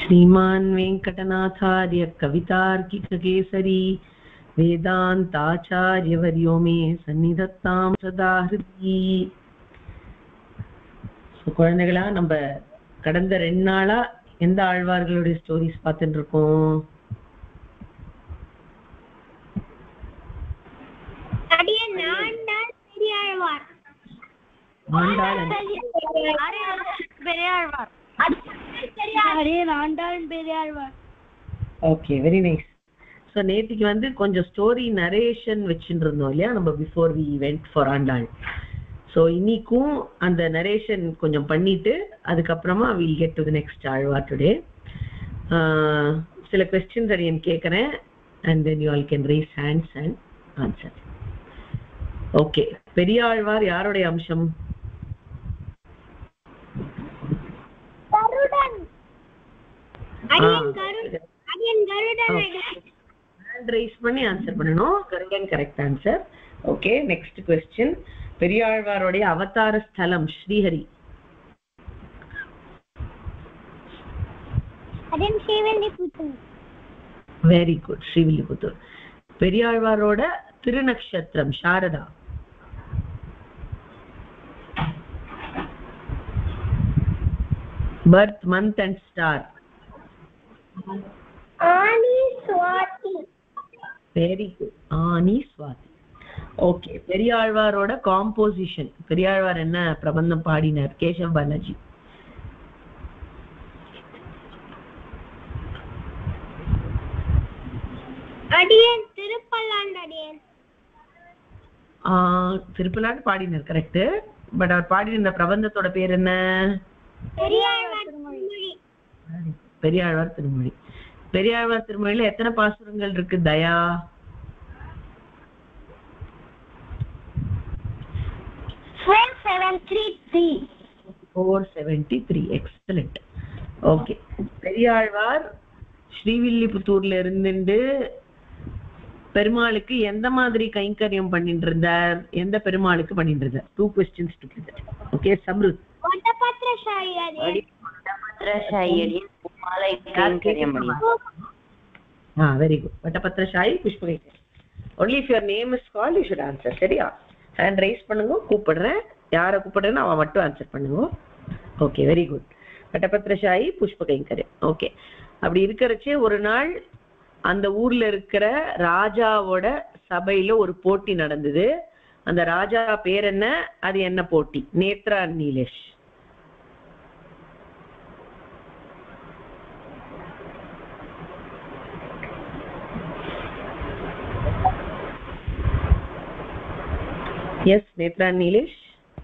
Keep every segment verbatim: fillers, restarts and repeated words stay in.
श्रीमान् वेङ्कटनाथार्य कवितार्किककेसरी वेदान्ताचार्यवर्यो मे सन्निधत्तां सदा हृदि. குழந்தைகளா, நம்ம கடந்த ரெண்டு நாளா எந்த ஆழ்வார்களுடைய ஸ்டோரிஸ் பார்த்துட்டு இருக்கோம்? Okay, very nice. ஸோ நேற்றுக்கு வந்து கொஞ்சம் ஸ்டோரி நரேஷன் வச்சுட்டு இருந்தோம் இல்லையா நம்ம, before we went for Andal. So இன்னைக்கும் அந்த நரேஷன் கொஞ்சம் பண்ணிட்டு அதுக்கப்புறமா will get to the next Alvar today. சில கொஸ்டின்ஸ் அதை நான் கேட்குறேன், and then you all can raise hands and answer. Okay, பெரிய ஆழ்வார் யாருடைய அம்சம்? ஹேண்ட் ரைஸ் பண்ணி ஆன்சர் பண்ணணும். Garudan correct answer. Okay, next question. பெரியாழ்வாருடைய அவதார ஸ்தலம் ஸ்ரீஹரி. Very good, Srivilliputhur. பெரியாழ்வாரோட திருநக்ஷத்திரம் Sharada. birth month and star. Ani Swati. Very good, Ani Swati. Okay, பெரியாழ்வாரோட காம்போசிஷன். பெரியாழ்வார் என்ன பிரபந்தம் பாடினார்? கேசவ பாலாஜி. அடியன் திருப்பல்லாண்டு. அடியன் ஆ திருப்பல்லாண்டு பாடினார், கரெக்ட். பட் அவர் பாடின பிரபந்தத்தோட பேர் என்ன? பெரியாழ்வார் திருமொழி. பெரியாழ்வார் திருமொழி. பெரியாழ்வார் திருமொழியில எத்தனை பாசுரங்கள் இருக்கு Daya? four seventy-three. four seventy-three. Excellent. Okay, Periyalvar ஸ்ரீவில்லிபுத்தூர்ல இருந்துட்டு பெருமாளுக்கு எந்த மாதிரி கைங்கரியம் பண்ணிட்டு இருந்தார்? எந்த பெருமாளுக்கு பண்ணிட்டு இருந்தார்? Two questions together. Okay, Samruth. Vatapatrasayi. Vatapatrasayi மாலை கைங்கரியம் பண்ணி. ஆ, வெரி குட். வட்டபத்ரசாயி புஷ்பகை. only if your name is called you should answer. சரியா? ஹேண்ட் ரைஸ் பண்ணுங்க, கூப்பிடுறேன். யாரை கூப்பிடுறேன்னு அவன் மட்டும் ஆன்சர் பண்ணுங்க. Okay, very good. வட்டபத்ரசாயி புஷ்பகைங்கரியம். ஓகே, அப்படி இருக்கிறச்சே ஒரு நாள் அந்த ஊர்ல இருக்கிற ராஜாவோட சபையில ஒரு போட்டி நடந்தது. அந்த ராஜா பேர் என்ன? அது என்ன போட்டி? Netra Neelesh. Yes, Netra Neelesh.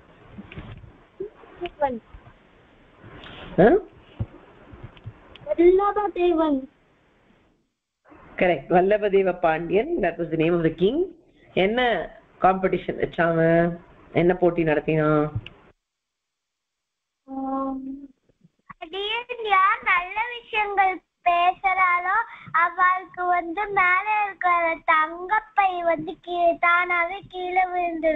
Vallabhadevan. Correct, Vallabhadeva Pandian. that was the name of the king. என்ன காம்படிஷன் வச்சாம? என்ன போட்டி நடத்தினான்? அடியன் யார் நல்ல விஷயங்கள் பேசுறாளோ அவளுக்கு வந்து மேல இருக்கிற தங்கப்பை வந்து தானாவே கீழே விழுந்துடும்.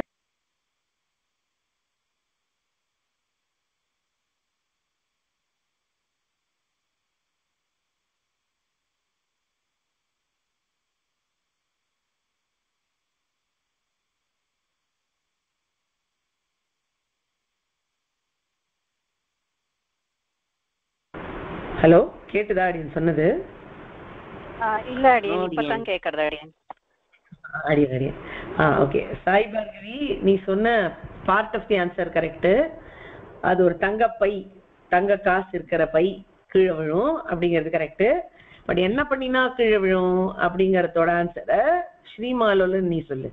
ஹலோ, கேட்டுதா அடியன் சொன்னது? இல்ல அடியன், இப்பதான் கேக்குறது அடியன். அடியன் அடியன் ஆ ஓகே. சாய் பார்கவி, நீ சொன்ன part of the answer correct. அது ஒரு தங்க பை, தங்க காசு இருக்கிற பை கீழே விழும் அப்படிங்கிறது கரெக்ட். பட் என்ன பண்ணினா கீழே விழும் அப்படிங்கறதோட ஆன்சரை ஸ்ரீமாலோல நீ சொல்லு.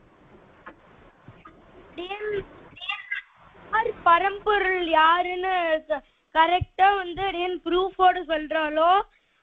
பரம்பொருள் யாருன்னு கரெக்டா வந்து ப்ரூஃபோட சொல்றாளோ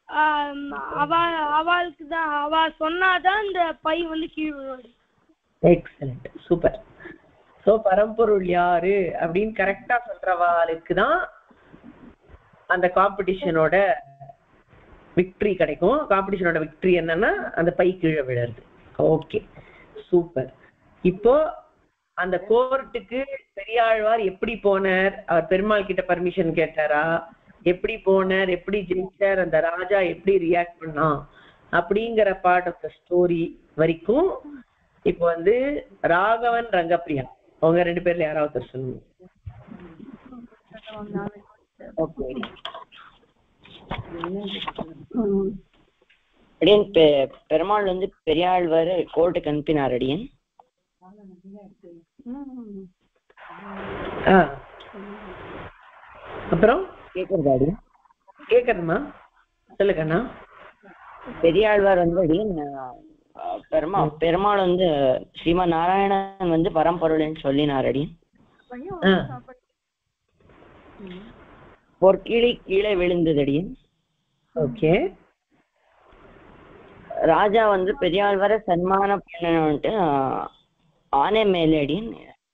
அவளுக்கு தான், அவ சொன்னாதான் இந்த பை வந்து கீழே விழும். Excellent, super. சோ பரம்பொருள் யாரு அப்படின்னு கரெக்டா சொல்றவாளுக்கு தான் அந்த காம்படிஷனோட விக்டரி கிடைக்கும். காம்படிஷனோட விக்டரி என்னன்னா அந்த பை கீழே விழுறது. Okay, super. இப்போ அந்த கோர்ட்டுக்கு பெரியாழ்வார் எப்படி போனார்? அவர் பெருமாள் கிட்ட பர்மிஷன் கேட்டாரா? எப்படி போனார், எப்படி ஜெயிச்சார், அந்த ராஜா எப்படி ரியாக்ட் பண்ணான் அப்படிங்கிற பார்ட் ஆஃப் த ஸ்டோரி வரைக்கும். இப்போ வந்து ராகவன் ரங்கப்பிரியா அவங்க ரெண்டு பேர்ல யாராவது சொல்லுங்க. அடியன் பெருமாள் வந்து பெரியாழ்வார் கோர்ட்டுக்கு அனுப்பினார் அடியன். அப்புறம் கேக்குறதா அடியன்? கேக்குறதுமா சொல்லுங்கண்ணா. பெரியாழ்வார் வந்து அடியன் பெருமா பெருமாள் வந்து ஸ்ரீமன் நாராயணன் வந்து பரம்பொருள்னு சொல்லினார் அடியன். பொற்கிளி கீழே விழுந்தது அடியன். ஓகே. ராஜா வந்து பெரியாழ்வார சன்மானம் பண்ணணும்ட்டு ஆனை மேலே அடியன்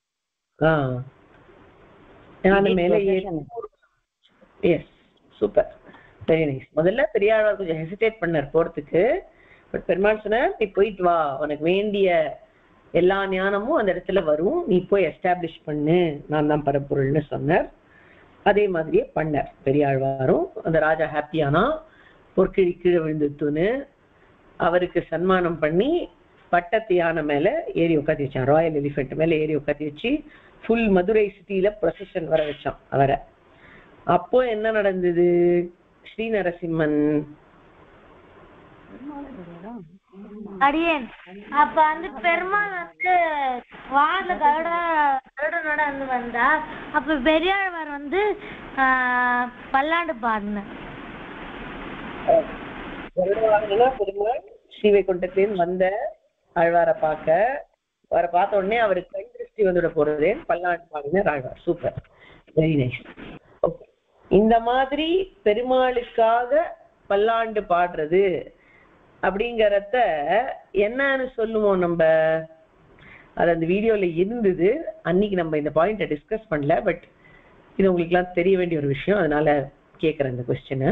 சூப்பர், வெரி நைஸ். முதல்ல பெரியாழ்வார் கொஞ்சம் ஹெசிடேட் பண்ணார் போறதுக்கு. பட் பெருமாள் சொன்னார், நீ போயிட்டு வா, உனக்கு வேண்டிய எல்லா ஞானமும் அந்த இடத்துல வரும், நீ போய் எஸ்டாப்ளிஷ் பண்ணு, நான் தான் பரப்பொருள்னு சொன்னார். அதே மாதிரியே பண்ணார் பெரியாழ்வாரும். அந்த ராஜா ஹாப்பியானா, பொற்கிழி கீழே விழுந்துட்டுன்னு அவருக்கு சன்மானம் பண்ணி பட்டத்து யானை மேல ஏறி உட்காந்து வச்சான். ராயல் எலிஃபென்ட் மேல ஏறி உட்காந்து வச்சு ஃபுல் மதுரை சிட்டியில ப்ரொசஷன் வர வச்சான் அவரை. அப்போ என்ன நடந்தது? ஸ்ரீ நரசிம்மன் அடியேன் அப்ப வந்து பெருமாள் வந்து வாழ கருட கருடனோட வந்து வந்தா, அப்ப பெரியாழ்வார் வந்து பல்லாண்டு பாடினார். பெருமாள் ஸ்ரீவைகுண்டத்திலேருந்து வந்த ஆழ்வாரை பார்க்க, அவரை பார்த்த உடனே அவருக்கு கை திருஷ்டி வந்துட போறதே பல்லாண்டு பாடினார் Alvar. Super, very nice. Okay, இந்த மாதிரி பெருமாளுக்காக பல்லாண்டு பாடுறது அப்படிங்கறத என்னன்னு சொல்லுவோம் நம்ம. அது அந்த வீடியோல இருந்தது, அன்னைக்கு நம்ம இந்த பாயிண்ட டிஸ்கஸ் பண்ணல. பட் இது உங்களுக்கு எல்லாம் தெரிய வேண்டிய ஒரு விஷயம், அதனால கேக்குறேன் இந்த கொஸ்டின்.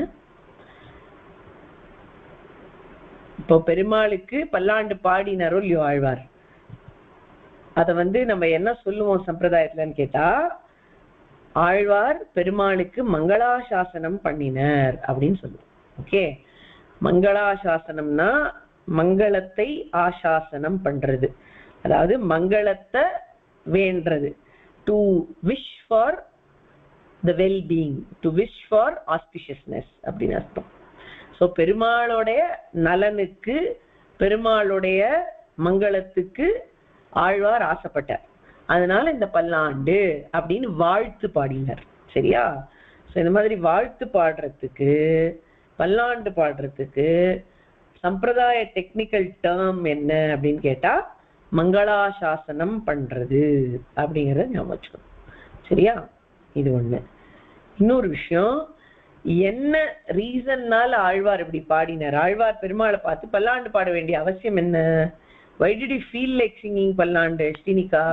இப்போ பெருமாளுக்கு பல்லாண்டு பாடினாரோ இல்லையோ ஆழ்வார், அத வந்து நம்ம என்ன சொல்லுவோம் சம்பிரதாயத்துலன்னு கேட்டா, ஆழ்வார் பெருமாளுக்கு மங்களாசாசனம் பண்ணினார் அப்படின்னு சொல்லுவோம். ஓகே, மங்களாசாசனம்னா மங்களத்தை ஆசாசனம் பண்றது, அதாவது மங்களத்தை வேண்டது. To wish for the well being, to wish for auspiciousness அப்படின்னு அர்த்தம். ஸோ பெருமாளுடைய நலனுக்கு, பெருமாளுடைய மங்களத்துக்கு ஆழ்வார் ஆசைப்பட்டார். அதனால இந்த பல்லாண்டு அப்படின்னு வாழ்த்து பாடினார். சரியா? ஸோ இந்த மாதிரி வாழ்த்து பாடுறதுக்கு, பல்லாண்டு பாடுறதுக்கு சம்பிரதாய டெக்னிக்கல் டேர்ம் என்ன அப்படின்னு கேட்டா மங்களாசாசனம் பண்றது அப்படிங்கறத ஞாபகம் வச்சுக்கணும். சரியா? இது ஒண்ணு. இன்னொரு விஷயம், என்ன ரீசன்னால ஆழ்வார் இப்படி பாடினார்? ஆழ்வார் பெருமாளை பார்த்து பல்லாண்டு பாட வேண்டிய அவசியம் என்ன? Why did you feel like singing பல்லாண்டு ஸ்ரீனிகா?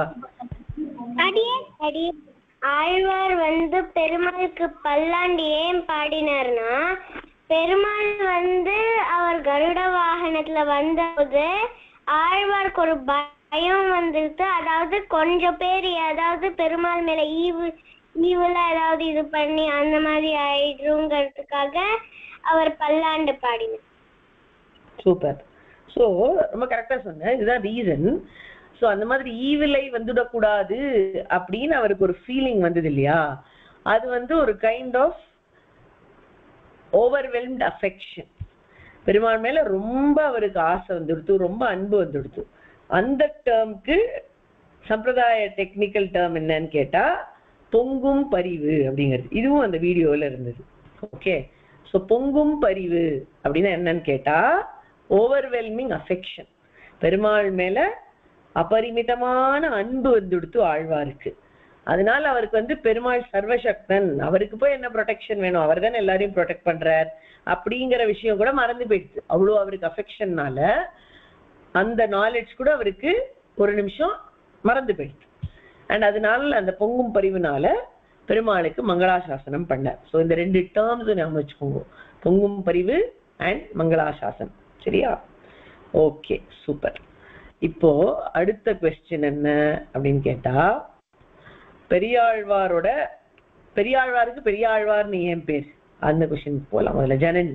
ஆழ்வார் வந்து பெருமாளுக்கு பல்லாண்டு ஏன் பாடினார்னா, பெருமாள் வந்து அவர் கருட வாகனத்துல வந்தபோது ஆழ்வாருக்கு ஒரு பயம் வந்துருக்கு. அதாவது கொஞ்சம் பேர் ஏதாவது பெருமாள் மேல ஈவு ஈவுல ஏதாவது இது பண்ணி அந்த மாதிரி ஆயிடுங்கிறதுக்காக அவர் பல்லாண்டு பாடினார். சூப்பர். ஸோ ரொம்ப கரெக்டா சொன்ன, இதுதான் ரீசன். ஸோ அந்த மாதிரி ஈவிலை வந்துடக்கூடாது அப்படின்னு அவருக்கு ஒரு ஃபீலிங் வந்தது இல்லையா? அது வந்து ஒரு kind of overwhelmed affection. Perumal மேல ரொம்ப அவருக்கு ஆசை வந்துடுத்து, ரொம்ப அன்பு வந்துடுத்து. அந்த டேர்முக்கு சம்பிரதாய டெக்னிக்கல் டேர்ம் என்னன்னு கேட்டா பொங்கும் பரிவு அப்படிங்கிறது. இதுவும் அந்த வீடியோல இருந்தது. ஓகே, ஸோ பொங்கும் பரிவு அப்படின்னா என்னன்னு கேட்டா ஓவர்வெல்மிங் அஃபெக்ஷன். பெருமாள் மேல அபரிமிதமான அன்பு வந்துடுத்து ஆழ்வாருக்கு. அதனால அவருக்கு வந்து பெருமாள் சர்வசக்தன், அவருக்கு போய் என்ன ப்ரொடெக்ஷன் வேணும், அவர் தானே எல்லாரையும் ப்ரொடெக்ட் பண்றார் அப்படிங்கிற விஷயம் கூட மறந்து போயிடுச்சு. அவ்வளோ அவருக்கு அஃபெக்ஷன்னால அந்த நாலேஜ் கூட அவருக்கு ஒரு நிமிஷம் மறந்து போயிடுச்சு. அண்ட் அதனால அந்த பொங்கும் பரிவுனால பெருமாளுக்கு மங்களாசாசனம் பண்ணார். ஸோ இந்த ரெண்டு டேர்ம்ஸ் ஞாபகம் வச்சுக்கோங்க, பொங்கும் பரிவு அண்ட் மங்களாசாசனம். சரியா? Okay, super. இப்போ அடுத்த கொஸ்டின் என்ன அப்படின்னு கேட்டா, பெரியாழ்வாரோட பெரியாழ்வாருக்கு பெரியாழ்வார்னு ஏன் பேர்? அந்த கொஸ்டின் போலாம். முதல்ல ஜனனி.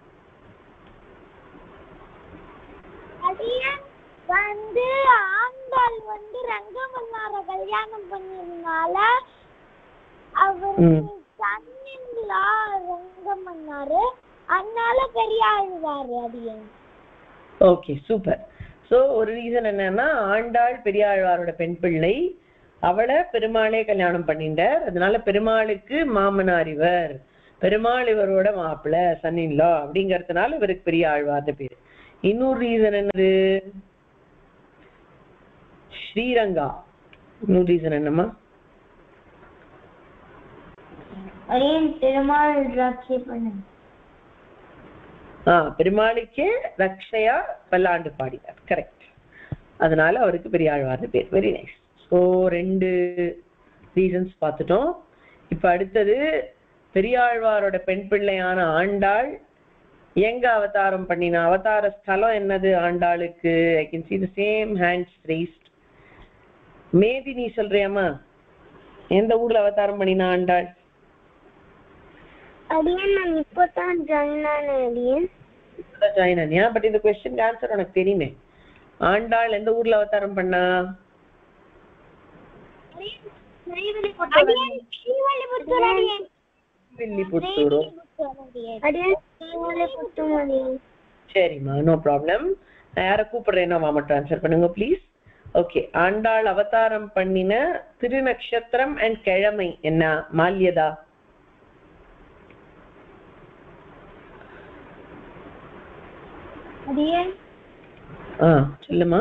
வந்து ஆண்டாள் வந்து ரங்கமன்னார கல்யாணம் பண்ணிருந்தால அவருக்கு சன்னின்லா ரங்கமன்னாரு, அதனால பெரியாழ்வார். அது ஓகே, சூப்பர். சோ ஒரு ரீசன் என்னன்னா ஆண்டாள் பெரியாழ்வாரோட பெண் பிள்ளை, அவளை பெருமாளே கல்யாணம் பண்ணிட்டார், அதனால பெருமாளுக்கு மாமனார் இவர், பெருமாள் இவரோட மாப்பிள்ள சன்னின்லா அப்படிங்கறதுனால இவருக்கு பெரியாழ்வார்னு பேரு. இன்னொரு ரீசன் என்னது? ஸ்ரீரங்கா. இன்னொரு ரீசன் என்னம்மா? பெருமாள் ரட்சை பண்ண ஆஹ் பெருமாளுக்கே ரக்ஷையா பல்லாண்டு பாடினார். கரெக்ட். அதனால அவருக்கு பெரியாழ்வார்னு பேர். Very nice. ஸோ ரெண்டு ரீசன்ஸ் பார்த்துட்டோம். இப்ப அடுத்தது பெரியாழ்வாரோட பெண் பிள்ளையான ஆண்டாள் எங்க அவதாரம் பண்ணினா? அவதார ஸ்தலம் என்னது ஆண்டாளுக்கு? I can see the same hands raised. Maybe நீ சொல்றியாமா எந்த ஊர்ல அவதாரம் பண்ணினா ஆண்டாள்? அடியன் நான் இப்பதான் ஜாயின் ஆனேன். அடியன் ஜாயின் ஆனியா? பட் இந்த क्वेश्चन ஆன்சர் உனக்கு தெரியுமே. ஆண்டாள் எந்த ஊர்ல அவதாரம் பண்ணா? சரிம்மா, நோ ப்ராப்ளம். நான் யாரை கூப்பிடுறேன்னா மட்டும் ஆன்சர் பண்ணுங்க ப்ளீஸ். ஓகே, ஆண்டாள் அவதாரம் பண்ணின திருநக்ஷத்திரம் அண்ட் கிழமை என்ன? மால்யதா. ஆ சொல்லுமா.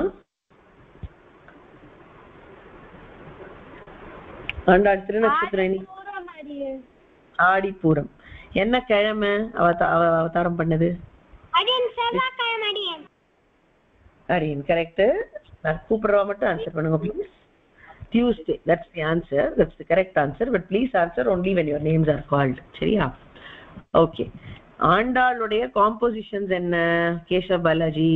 ஆண்டாள் திருநக்ஷத்திரம் ஆடிப்பூரம். என்ன கிழமை அவதாரம் பண்ணது? அரியன். கரெக்ட். நான் கூப்பிடுறவா மட்டும் ஆன்சர் பண்ணுங்க please. Tuesday. That's the answer. That's the correct answer. But please answer only when your names are called. சரியா? ஓகே. ஆண்டாளுடைய காம்போசிஷன்ஸ் என்ன? கேசவ பாலாஜி.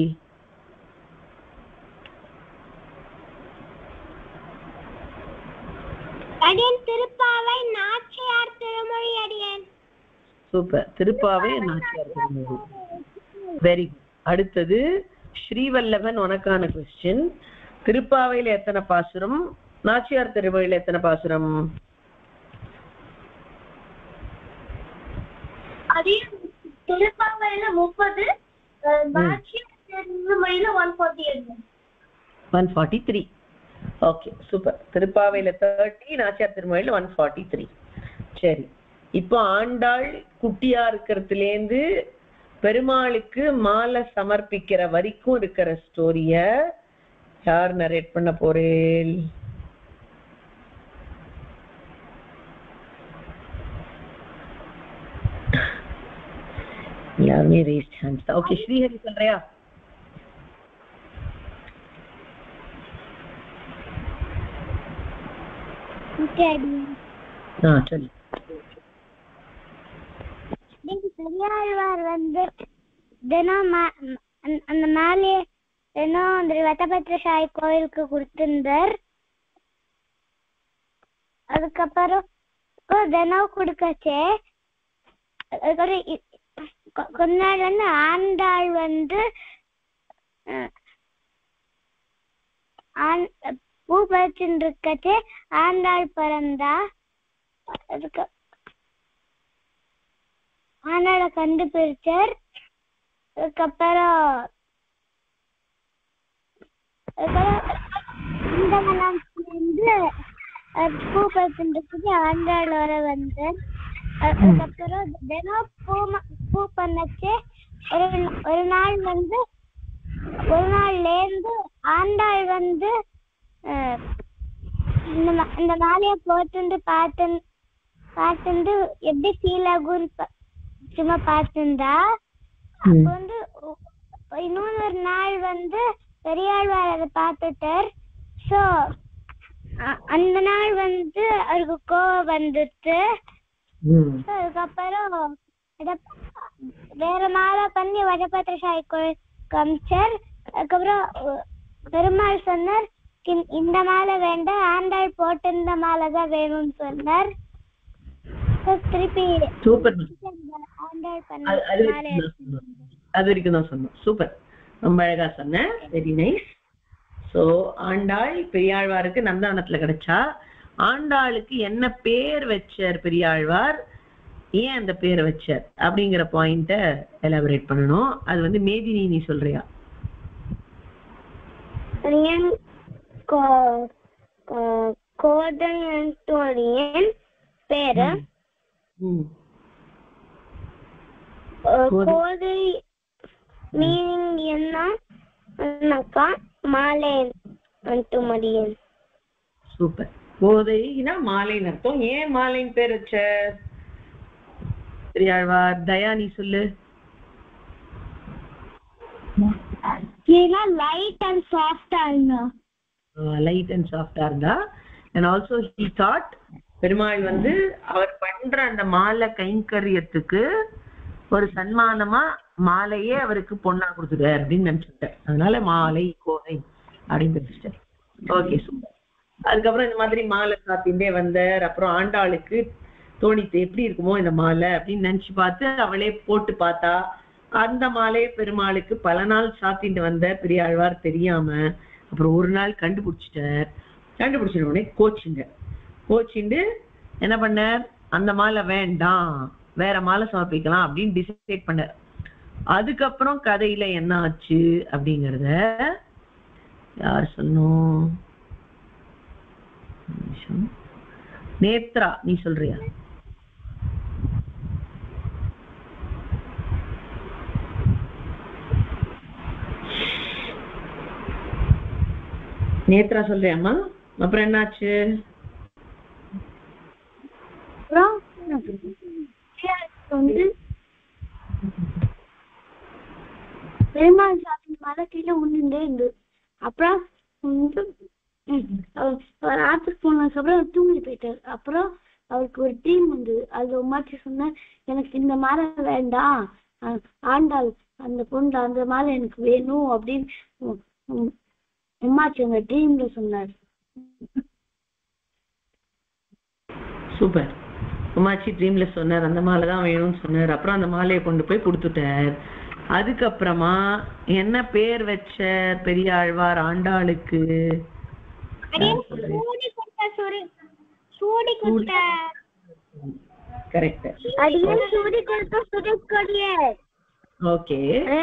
அடியன் திருப்பாவை நாச்சியார் திருமொழி. அடியன் super. Tiruppavai Nachiyar Tirumozhi. Very good. அடுத்தது ஸ்ரீவல்லவன், உனக்கான क्वेश्चन. திருப்பாவையில எத்தனை பாசுரம்? நாச்சியார் திருமொழியில எத்தனை பாசுரம்? திருப்பாவையில முப்பது, நாச்சியார் திருமொழியில one forty three. Okay, super. திருப்பாவையில தேர்ட்டி, நாச்சியார் திருமொழியில ஒன் ஃபார்ட்டி த்ரீ. சரி, இப்போ ஆண்டாள் குட்டியா இருக்கிறதுல இருந்து பெருமாளுக்கு மாலை சமர்ப்பிக்கிற வரைக்கும் இருக்கிற ஸ்டோரிய யார் நரேட் பண்ண போறேன்? யாருமே ரேஸ்ட் ஹேண்ட்ஸ் தான். ஓகே, ஸ்ரீஹரி சொல்றியா? ஆ சொல்லு. பெரியாழ்வார் வந்து தினம் அந்த மாலையை தினம் அந்த வட்டபத்திரசாயி கோயிலுக்கு கொடுத்திருந்தார். அதுக்கப்புறம் தினம் கொடுக்கச்சே கொஞ்ச நாள் வந்து ஆண்டாள் வந்து பூ பறிச்சுட்டு இருக்கச்சே ஆண்டாள் பிறந்தா. அதுக்கு ஆண்டாளை கண்டுபிடிச்சார். அதுக்கப்புறம் இந்த வந்து பூ பறிச்சுட்டு ஆண்டாள் வர வந்தார். அதுக்கப்புறம் தினம் பூ பூ பண்ணச்சு ஒரு ஒரு நாள் வந்து ஒரு நாள்ல இருந்து ஆண்டாள் வந்து இந்த மாலையை போட்டு பார்த்து பார்த்துட்டு எப்படி ஃபீல் ஆகும்னு சும்மா பார்த்துருந்தா. அப்ப வந்து இன்னொரு நாள் வந்து பெரியாழ்வார் அதை பார்த்துட்டார். ஸோ அந்த நாள் வந்து அவருக்கு கோவம் வந்துட்டு. அதுக்கப்புறம் வேற மாலை பண்ணி வடபத்திரசாயி கோயில் காமிச்சார். அதுக்கப்புறம் பெருமாள் சொன்னார், இந்த மாலை வேண்டாம், ஆண்டாள் போட்டு இந்த மாலை தான் வேணும்னு சொன்னார். திருப்பி ஆண்டாள் பண்ண அது அது மாலை வரைக்கும் தான் சொன்னோம். அது வரைக்கும் தான் சொன்னோம். சூப்பர், ரொம்ப அழகா சொன்னேன். Very nice. சோ ஆண்டாள் பெரியாழ்வாருக்கு நந்தவனத்துல கிடைச்சா. ஆண்டாளுக்கு என்ன பேர் வச்சார் பெரியாழ்வார், ஏன் அந்த பேரை வச்சார் அப்படிங்கிற பாயிண்ட எலாபரேட் பண்ணணும். அது வந்து மேதினி நீ சொல்றியா? கோதண்டோரியன் பேரு ம் கோதை மீனிங் என்னக்கா மாலை అంటూ மடியன். சூப்பர். கோதைனா மாலைன்னு அர்த்தம். ஏன் மாலைன்னு பேர் வச்ச பெரியாழ்வார்? தயா நீ சொல்லு. ஏன்னா லைட் அண்ட் சாஃப்டா இருந்தா. லைட் அண்ட் சாஃப்டா இருந்தா. And also he thought Perumal வந்து அவர் பண்ற அந்த மாலை கைங்கரியத்துக்கு ஒரு சன்மானமா மாலையே அவருக்கு பொண்ணா கொடுத்துட்டார் அப்படின்னு நினைச்சுட்டேன். அதனால மாலை கோதை அப்படின்னு நினைச்சிட்டேன். Okay, super. அதுக்கப்புறம் இந்த மாதிரி மாலை சாத்திண்டே வந்தார். அப்புறம் ஆண்டாளுக்கு தோணித்து எப்படி இருக்குமோ இந்த மாலை அப்படின்னு நினைச்சு பார்த்து அவளே போட்டு பார்த்தா அந்த மாலையை பெருமாளுக்கு பல நாள் சாத்திட்டு வந்த பெரியாழ்வார் தெரியாம அப்புறம் ஒரு நாள் கண்டுபிடிச்சிட்டார். கண்டுபிடிச்சிட்ட உடனே கோச்சிங்க கோச்சிண்டு என்ன பண்ணார், அந்த மாலை வேண்டாம் வேற மாலை சமர்ப்பிக்கலாம் அப்படின்னு டிசைட் பண்ணார். அதுக்கப்புறம் கதையில என்ன ஆச்சு அப்படிங்கறத யார் சொல்லணும்? நேத்ரா நீ சொல்றியா? நேத்ரா சொல்றியாம்மா? அப்புறம் என்னாச்சு? வந்து பெருமாள் சாமி மலை கீழே உண்ணுண்டே இருந்து அப்புறம் வந்து அவர் ஆத்துக்கு போனதுக்கு அப்புறம் தூங்கி போயிட்டார். அப்புறம் அவருக்கு ஒரு ட்ரீம் வந்து அது உமாச்சி சொன்ன எனக்கு இந்த மாலை வேண்டாம், ஆண்டாள் அந்த பொண்ணு அந்த மாலை எனக்கு வேணும் அப்படின்னு உமாச்சி அந்த ட்ரீம்ல சொன்னார். சூப்பர். உமாச்சி ட்ரீம்ல சொன்னார் அந்த மாலை தான் வேணும்னு சொன்னார். அப்புறம் அந்த மாலையை கொண்டு போய் கொடுத்துட்டார். அதுக்கப்புறமா என்ன பேர் வச்ச பெரியாழ்வார் ஆண்டாளுக்கு? கரெக்ட். ஓகே,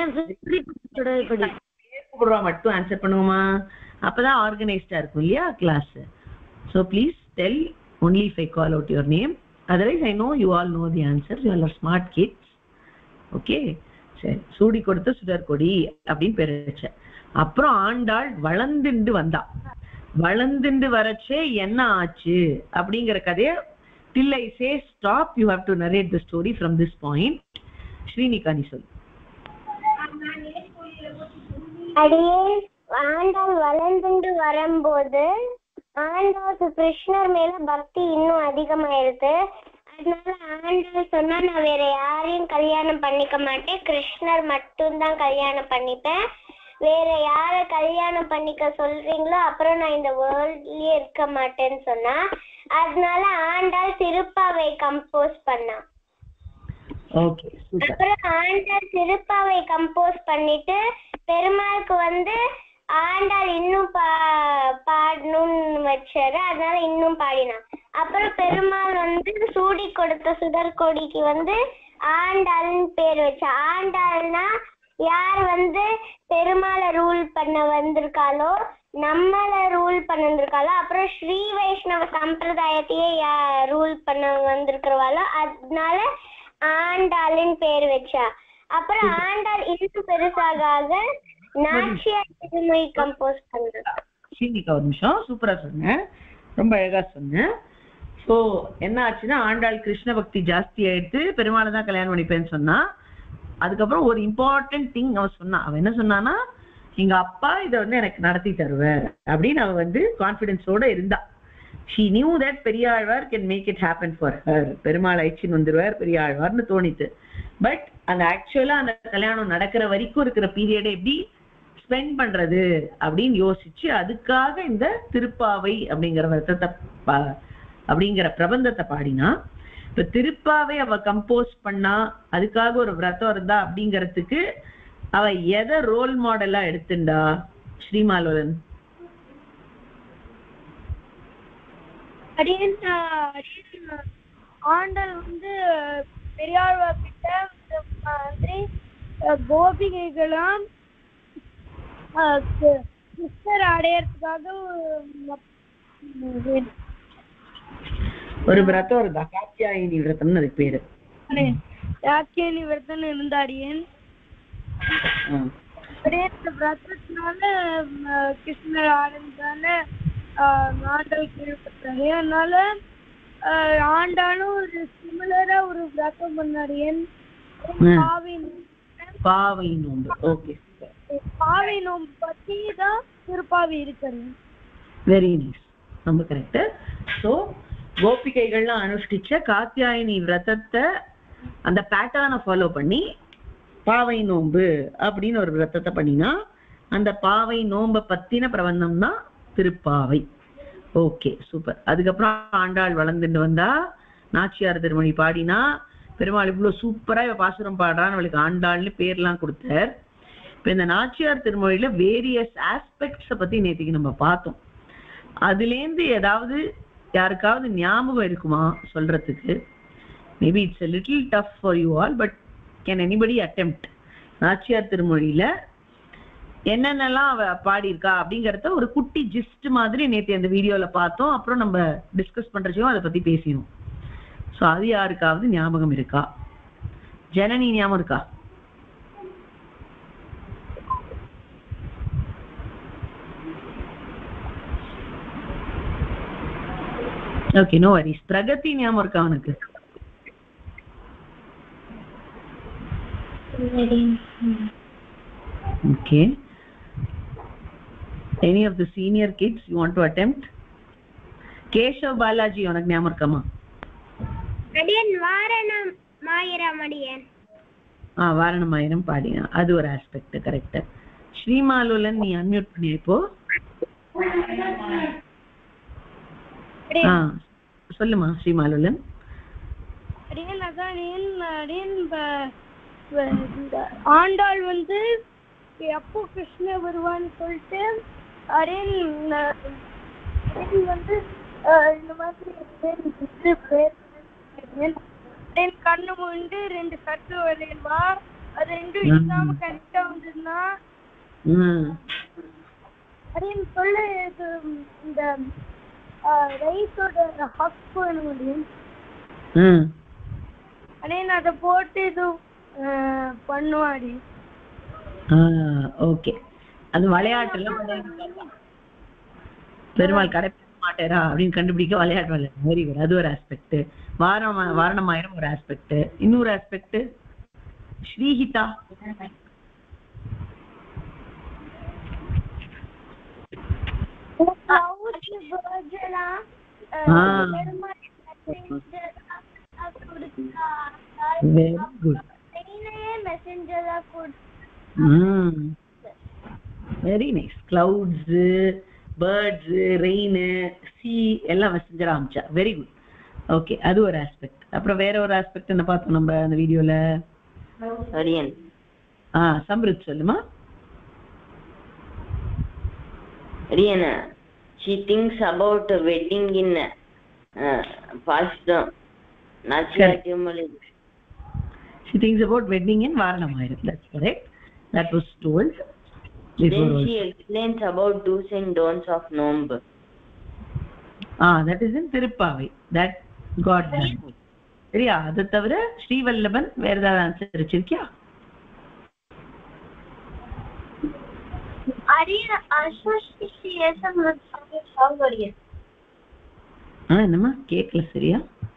மட்டும் ஆன்சர் பண்ணுவோமா? அப்பதான் ஆர்கனைஸ்டா இருக்கும் இல்லையா class. So please tell only if I call out your name. Otherwise I know you all know the answers. You all are smart kids. Okay. சரி, சூடி கொடுத்த சுடர் கொடி அப்படின்னு பேர் வச்ச. அப்புறம் ஆண்டாள் வளர்ந்துண்டு வந்தா. வளர்ந்துண்டு வரச்சே என்ன ஆச்சு அப்படிங்கிற கதைய till I say stop you have to narrate the story from this point. Srinika நீ சொல்லு. அடியே ஆண்டாள் வளர்ந்துண்டு வரும்போது ஆண்டாளுக்கு கிருஷ்ணர் மேல பக்தி இன்னும் அதிகமாயிருது. அதனால ஆண்டாள் சொன்னா நான் வேற யாரையும் கல்யாணம் பண்ணிக்க மாட்டேன், கிருஷ்ணர் மட்டும்தான் கல்யாணம் பண்ணிப்பேன், வேற யார கல்யாணம் பண்ணிக்க சொல்றீங்களோ அப்புறம் நான் இந்த வேர்ல்ட்லயே இருக்க மாட்டேன்னு சொன்னா. அதனால ஆண்டாள் திருப்பாவை கம்போஸ் பண்ணா. அப்புறம் ஆண்டாள் திருப்பாவை கம்போஸ் பண்ணிட்டு பெருமாளுக்கு வந்து ஆண்டாள் இன்னும் பா பாடணும்னு வச்சாரு. அதனால இன்னும் பாடினான். அப்புறம் பெருமாள் வந்து சூடி கொடுத்த சுடர்கொடிக்கு வந்து ஆண்டாள்னு பேர் வச்சா. ஆண்டாள்னா யார் வந்து பெருமாளை ரூல் பண்ண வந்திருக்காளோ, நம்மள ரூல் பண்ண வந்திருக்காளோ, அப்புறம் ஸ்ரீ வைஷ்ணவ சம்பிரதாயத்தையே ரூல் பண்ண வந்திருக்கிறவாளோ, அதனால ஆண்டாள்னு பேர் வச்சா. அப்புறம் ஆண்டாள் இன்னும் பெருசாக நாச்சியார் திருமொழி கம்போஸ் பண்றாங்க. ஸ்ரீனிகா ஒரு நிமிஷம், சூப்பரா சொன்ன, ரொம்ப அழகா சொன்ன. சோ என்ன ஆச்சுன்னா ஆண்டாள் கிருஷ்ண பக்தி ஜாஸ்தி ஆயிடுத்து, பெருமாளை தான் கல்யாணம் பண்ணிப்பேன்னு சொன்னா. அதுக்கப்புறம் ஒரு இம்பார்ட்டன்ட் திங் அவ சொன்னா. அவ என்ன சொன்னான்னா, எங்க அப்பா இதை வந்து எனக்கு நடத்தி தருவார் அப்படின்னு அவ வந்து கான்பிடன்ஸோட இருந்தா. she knew that Periyazhwar can make it happen for her. Perumal ஐச்சின் வந்துருவார் பெரியாழ்வார்னு தோணித்து. பட் அந்த ஆக்சுவலா அந்த கல்யாணம் நடக்கிற வரைக்கும் இருக்கிற பீரியட் எப்படி ஸ்பெண்ட் பண்றது அப்படின்னு யோசிச்சு அதுக்காக இந்த திருப்பாவை அப்படிங்கிற வருத்தத்தை அப்படிங்கிற பிரபந்தத்தை பாடினா. இப்ப திருப்பாவை அவ கம்போஸ் பண்ணா, அதுக்காக ஒரு விரதம் இருந்தா அப்படிங்கறதுக்கு அவ எதை ரோல் மாடலா எடுத்துண்டா ஸ்ரீமாலோலன்? அடியன் அடியன் ஆண்டாள் வந்து பெரியாழ்வார் கிட்ட இந்த மாதிரி கோபிகைகளாம் கிருஷ்ணர் அடையறதுக்காக ஒரு விரதம் இருந்தா, காத்தியாயினி விரதம்னு அதுக்கு பேரு. காத்தியாயினி விரதம் இருந்தாடியன். விரதத்தினால கிருஷ்ணர் ஆனந்தால ஆண்டாள் கேள்விப்பட்டாரு. அதனால ஆண்டாலும் ஒரு சிமிலரா ஒரு விரதம் பண்ணாடியன். பாவை நோம்பு. ஓகே, பாவை நோம்பு பத்தி தான் திருப்பாவை இருக்கிறது. வெரி நைஸ், ரொம்ப கரெக்ட். சோ கோபிகைகள்லாம் அனுஷ்டிச்ச காத்தியாயினி விரதத்தை அந்த பேட்டர்னை ஃபாலோ பண்ணி பாவை நோம்பு அப்படின்னு ஒரு விரதத்தை பண்ணினா அந்த பாவை நோம்ப பத்தின பிரபந்தம் தான் திருப்பாவை. Okay, super. அதுக்கப்புறம் ஆண்டாள் வளர்ந்துட்டு வந்தா, நாச்சியார் திருமொழி பாடினா, பெருமாள் இவ்வளவு சூப்பரா இவ பாசுரம் பாடுறான்னு அவளுக்கு ஆண்டாள்னு பேர்லாம் கொடுத்தார். இப்ப இந்த நாச்சியார் திருமொழியில வேரியஸ் ஆஸ்பெக்ட்ஸ பத்தி நேற்றுக்கு நம்ம பார்த்தோம். அதுல இருந்து ஏதாவது யாருக்காவது ஞாபகம் இருக்குமா சொல்றதுக்கு? Maybe it's a little tough for you all, but can anybody attempt? Nachiyar திருமொழியில என்னென்னலாம் அவ பாடியிருக்கா அப்படிங்கறத ஒரு குட்டி ஜிஸ்ட் மாதிரி நேற்று அந்த வீடியோல பார்த்தோம். அப்புறம் நம்ம டிஸ்கஸ் பண்றச்சோ அதை பத்தி பேசினோம். சோ அது யாருக்காவது ஞாபகம் இருக்கா? ஜனனி ஞாபகம் இருக்கா? Okay, no worries. பிரகதி ஞாபகம் இருக்கா உனக்கு? Okay. Any of the senior kids you want to attempt? Keshav Balaji unak ஞாபகம் இருக்கமா? அடியன் வாரணம் மாயிரம் அடியன். ஆ, வாரணமாயிரம் பாடினா அது ஒரு ஆஸ்பெக்ட். கரெக்ட். ஸ்ரீமாலுலன் நீ அன்மியூட் பண்ணி இப்போ. ஆ, சொல்லுமா ஸ்ரீமாலுலன். அடியன் அதான் அடியன் ஆண்டாள் வந்து எப்போ கிருஷ்ணர் வருவான்னு சொல்லிட்டு அடியன் வந்து இந்த மாதிரி கண்ணு மூண்டு ரெண்டு சட்டு வரையவா, அது ரெண்டும் இல்லாம கரெக்டா வந்ததுன்னா அடியன் சொல்ல இந்த ரைஸோட ஹக் பண்ண முடியும். அடியன் அதை போட்டு இது பண்ணுவாடி. ஓகே, அது விளையாட்டுல பெருமாள் கடை மாட்டேரா அப்படின்னு கண்டுபிடிக்க விளையாட்டு விளையாட்டு. வெரி குட், அது ஒரு ஆஸ்பெக்ட். வாரண வாரணமாயிரம் ஒரு ஆஸ்பெக்ட். இன்னொரு aspect Srihitha. Very good, very nice. Clouds, birds, rain, sea எல்லாம் மெசஞ்சரா ஆரம்பிச்சா. Very good. ஓகே, அது ஒரு ஆஸ்பெக்ட். அப்புறம் வேற ஒரு ஆஸ்பெக்ட் என்ன பார்த்தோம் நம்ம அந்த வீடியோல? அரியன். ஆ, சம்ருத் சொல்லுமா. அரியன், she thinks about wedding in uh, past Nachiyar Thirumozhi. She thinks about wedding in Varanamayiram. That's correct. That was told. Then she explains about do's and don'ts of Nomb. Ah, that is in Tirupavai. That got done. சரியா? அது தவிர ஸ்ரீவல்லபன் வேற ஏதாவது answer வச்சிருக்கியா? என்னமா கேக்கல சரியா?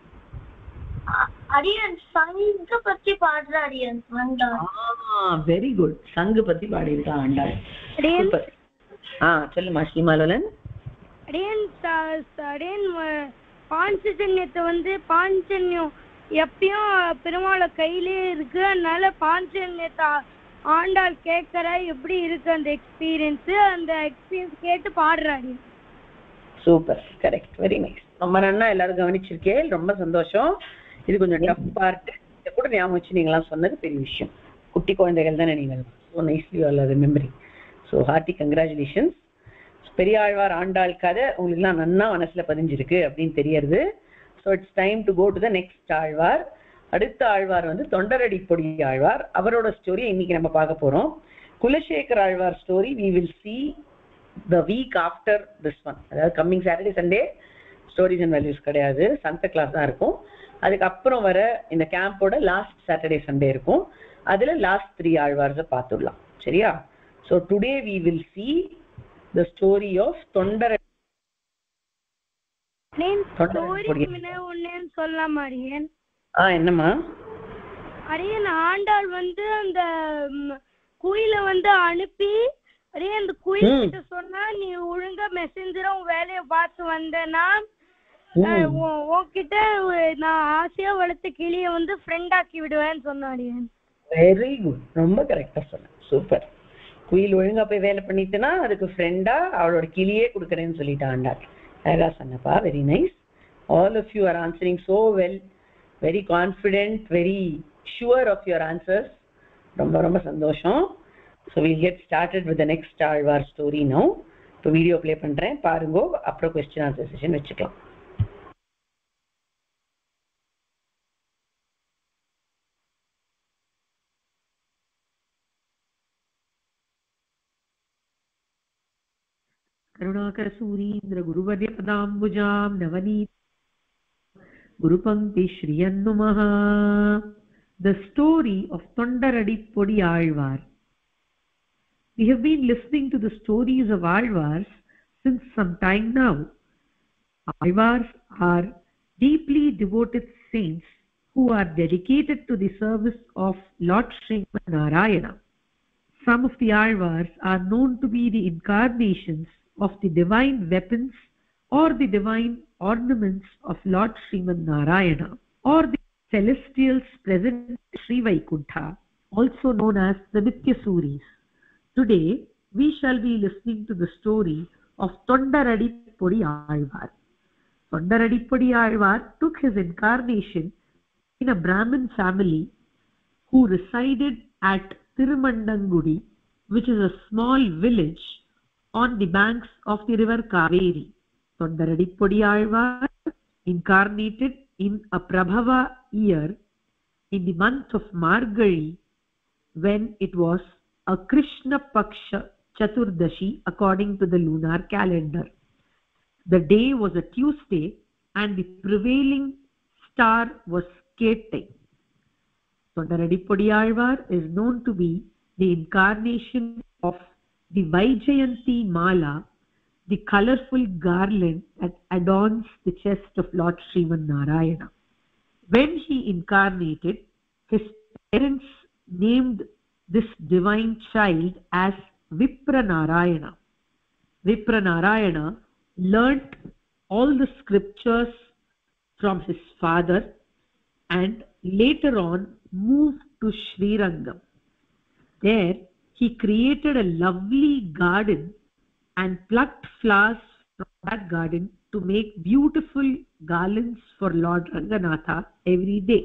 அரியன் சங்கு பத்தி பாடுற அரியன் ஆண்டாள். ஆ, வெரி குட். சங்கு பத்தி பாடியிருக்கா ஆண்டாள். சூப்பர். ஆ, சொல்லுமா ஸ்ரீமாலோலன். அரியன் அரியன் பாஞ்சஜன்யத்தை வந்து பாஞ்சன்யம் எப்பயும் பெருமாளை கையிலே இருக்கு. அதனால பாஞ்சன்யத்தை ஆண்டாள் கேட்கற எப்படி இருக்கு அந்த எக்ஸ்பீரியன்ஸ், அந்த எக்ஸ்பீரியன்ஸ் கேட்டு பாடுறாரு. Super, correct, very nice. ரொம்ப நன்னா எல்லாரும் கவனிச்சிருக்கேன், ரொம்ப சந்தோஷம். இது கொஞ்சம் டஃப் பார்ட். இதை கூட ஞாபகம் வச்சு நீங்களாம் சொன்னது பெரிய விஷயம். குட்டி குழந்தைகள் தானே நீங்கள். So nicely all remembering. So hearty congratulations. Periyalvar Andal கதை உங்களுக்குலாம் நன்னா மனசுல பதிஞ்சிருக்கு அப்படின்னு தெரியறது. So it's time to go to the next Alvar. அடுத்த ஆழ்வார் வந்து தொண்டரடி பொடி ஆழ்வார். அவரோட ஸ்டோரி இன்னைக்கு நம்ம பார்க்க போறோம். Kulasekar Alvar story we will see the week after this one. அதாவது coming Saturday Sunday stories and values கிடையாது, சந்த கிளாஸ் தான் இருக்கும். அதுக்கப்புறம் வர இந்த கேம்போட லாஸ்ட் சாட்டர்டே சண்டே இருக்கும். அதுல லாஸ்ட் த்ரீ ஆழ்வார்ஸை பார்த்துடலாம். சரியா? So today we will see the story of தொண்டர ஒன்னு சொல்லலாம் அரியன். ஆ என்னம்மா? அரியன் ஆண்டாள் வந்து அந்த குயில வந்து அனுப்பி அதே அந்த குயில் கிட்ட சொன்னா நீ ஒழுங்கா மெசஞ்சரா உன் வேலைய பார்த்து வந்தேன்னா உன்கிட்ட நான் ஆசையா வளர்த்த கிளிய வந்து ஃப்ரெண்ட் ஆக்கி விடுவேன்னு சொன்னாடி. வெரி குட், ரொம்ப கரெக்டா சொன்ன. சூப்பர். குயில் ஒழுங்கா போய் வேலை பண்ணிட்டுனா அதுக்கு ஃப்ரெண்டா அவளோட கிளியே கொடுக்குறேன்னு சொல்லிட்டு ஆண்டாள். அழகா சொன்னப்பா. Very nice. All of you are answering so well. Very confident, very sure of your answers. ரொம்ப ரொம்ப சந்தோஷம். So we'll get started with the next Alvar story now. இப்போ வீடியோ ப்ளே பண்றேன் பாருங்க, அப்புறம் क्वेश्चन ஆன்சர் செஷன் வெச்சுக்கலாம். Karunakara சூரீந்திர குருவர்ய பதாம்புஜாம் Navneet குருபங்கி ஸ்ரீயன்னுமஹ. The story of Tondaradipodi Alvar. We have been listening to the stories of Alvars since some time now. Alvars are deeply devoted saints who are dedicated to the service of Lord Srimad Narayana. Some of the Alvars are known to be the incarnations of the divine weapons or the divine ornaments of Lord Srimad Narayana, or the celestials present in Sri Vaikuntha, also known as the Nityasuris. Today, we shall be listening to the story of Tondaradipodi Alvar. Tondaradipodi Alvar took his incarnation in a Brahmin family who resided at Tirumandangudi, which is a small village on the banks of the river Kaveri. Tondaradipodi Alvar incarnated in a Prabhava year in the month of Margazhi, when it was a Krishna Paksha Chaturdashi according to the lunar calendar. The day was a Tuesday and the prevailing star was Kete. Tondaradipodi Alvar is known to be the incarnation of the Vaijayanti Mala, the colorful garland that adorns the chest of Lord Srimad Narayana. When he incarnated, his parents named this divine child as Vipra Narayana. Vipra Narayana learnt all the scriptures from his father and later on moved to Srirangam. There he created a lovely garden and plucked flowers from that garden to make beautiful garlands for Lord Ranganatha every day.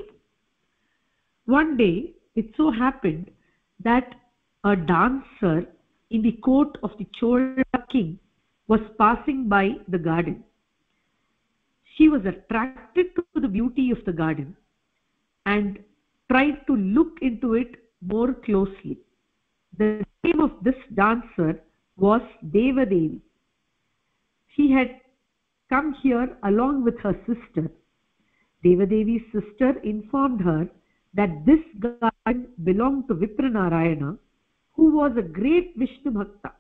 One day, it so happened that a dancer in the court of the Chola king was passing by the garden. She was attracted to the beauty of the garden and tried to look into it more closely. The name of this dancer was Devadevi. She had come here along with her sister. Devadevi's sister informed her that this garden belonged to Vipra Narayana, who was a great Vishnu Bhakta.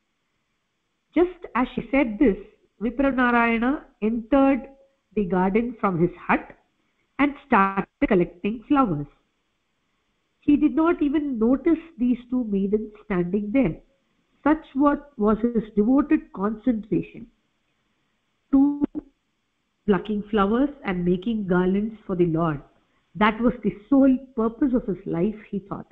Just as she said this, Vipra Narayana entered the garden from his hut and started collecting flowers. He did not even notice these two maidens standing there. Such what was his devoted concentration to plucking flowers and making garlands for the Lord. That was the sole purpose of his life, he thought.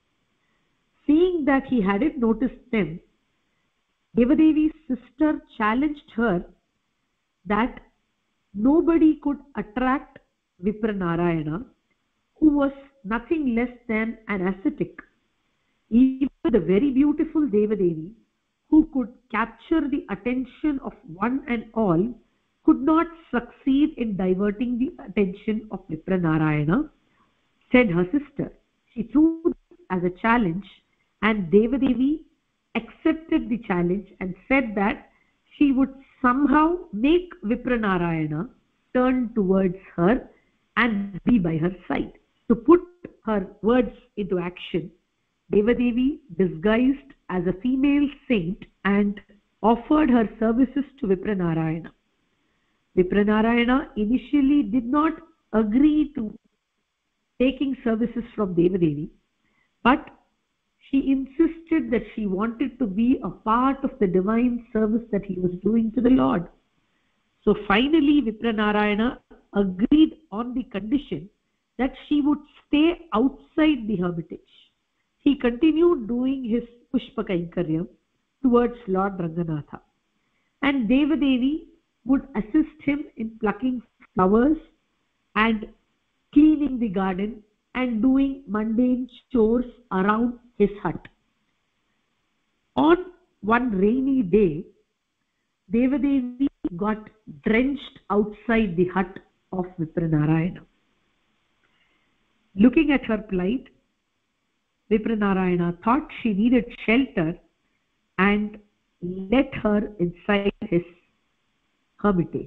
Seeing that he hadn't noticed them, Devadevi's sister challenged her that nobody could attract Vipranarayana, who was nothing less than an ascetic. Even the very beautiful Devadevi, who could capture the attention of one and all, could not succeed in diverting the attention of Vipranarayana, said her sister. She threw it as a challenge, and Devadevi accepted the challenge and said that she would somehow make Vipranarayana turn towards her and be by her side. To put her words into action, Devadevi disguised as a female saint and offered her services to Vipranarayana. Vipranarayana initially did not agree to taking services from Devadevi, but she insisted that she wanted to be a part of the divine service that he was doing to the Lord. So finally Vipranarayana agreed on the condition that she would stay outside the hermitage. He continued doing his Pushpa Kainkaryam towards Lord Ranganatha, and Devadevi would assist him in plucking flowers and cleaning the garden and doing mundane chores around his hut. On one rainy day, Devadevi got drenched outside the hut of Vipranarayana. Looking at her plight, Vipranarayana thought she needed shelter and let her inside his hermitage.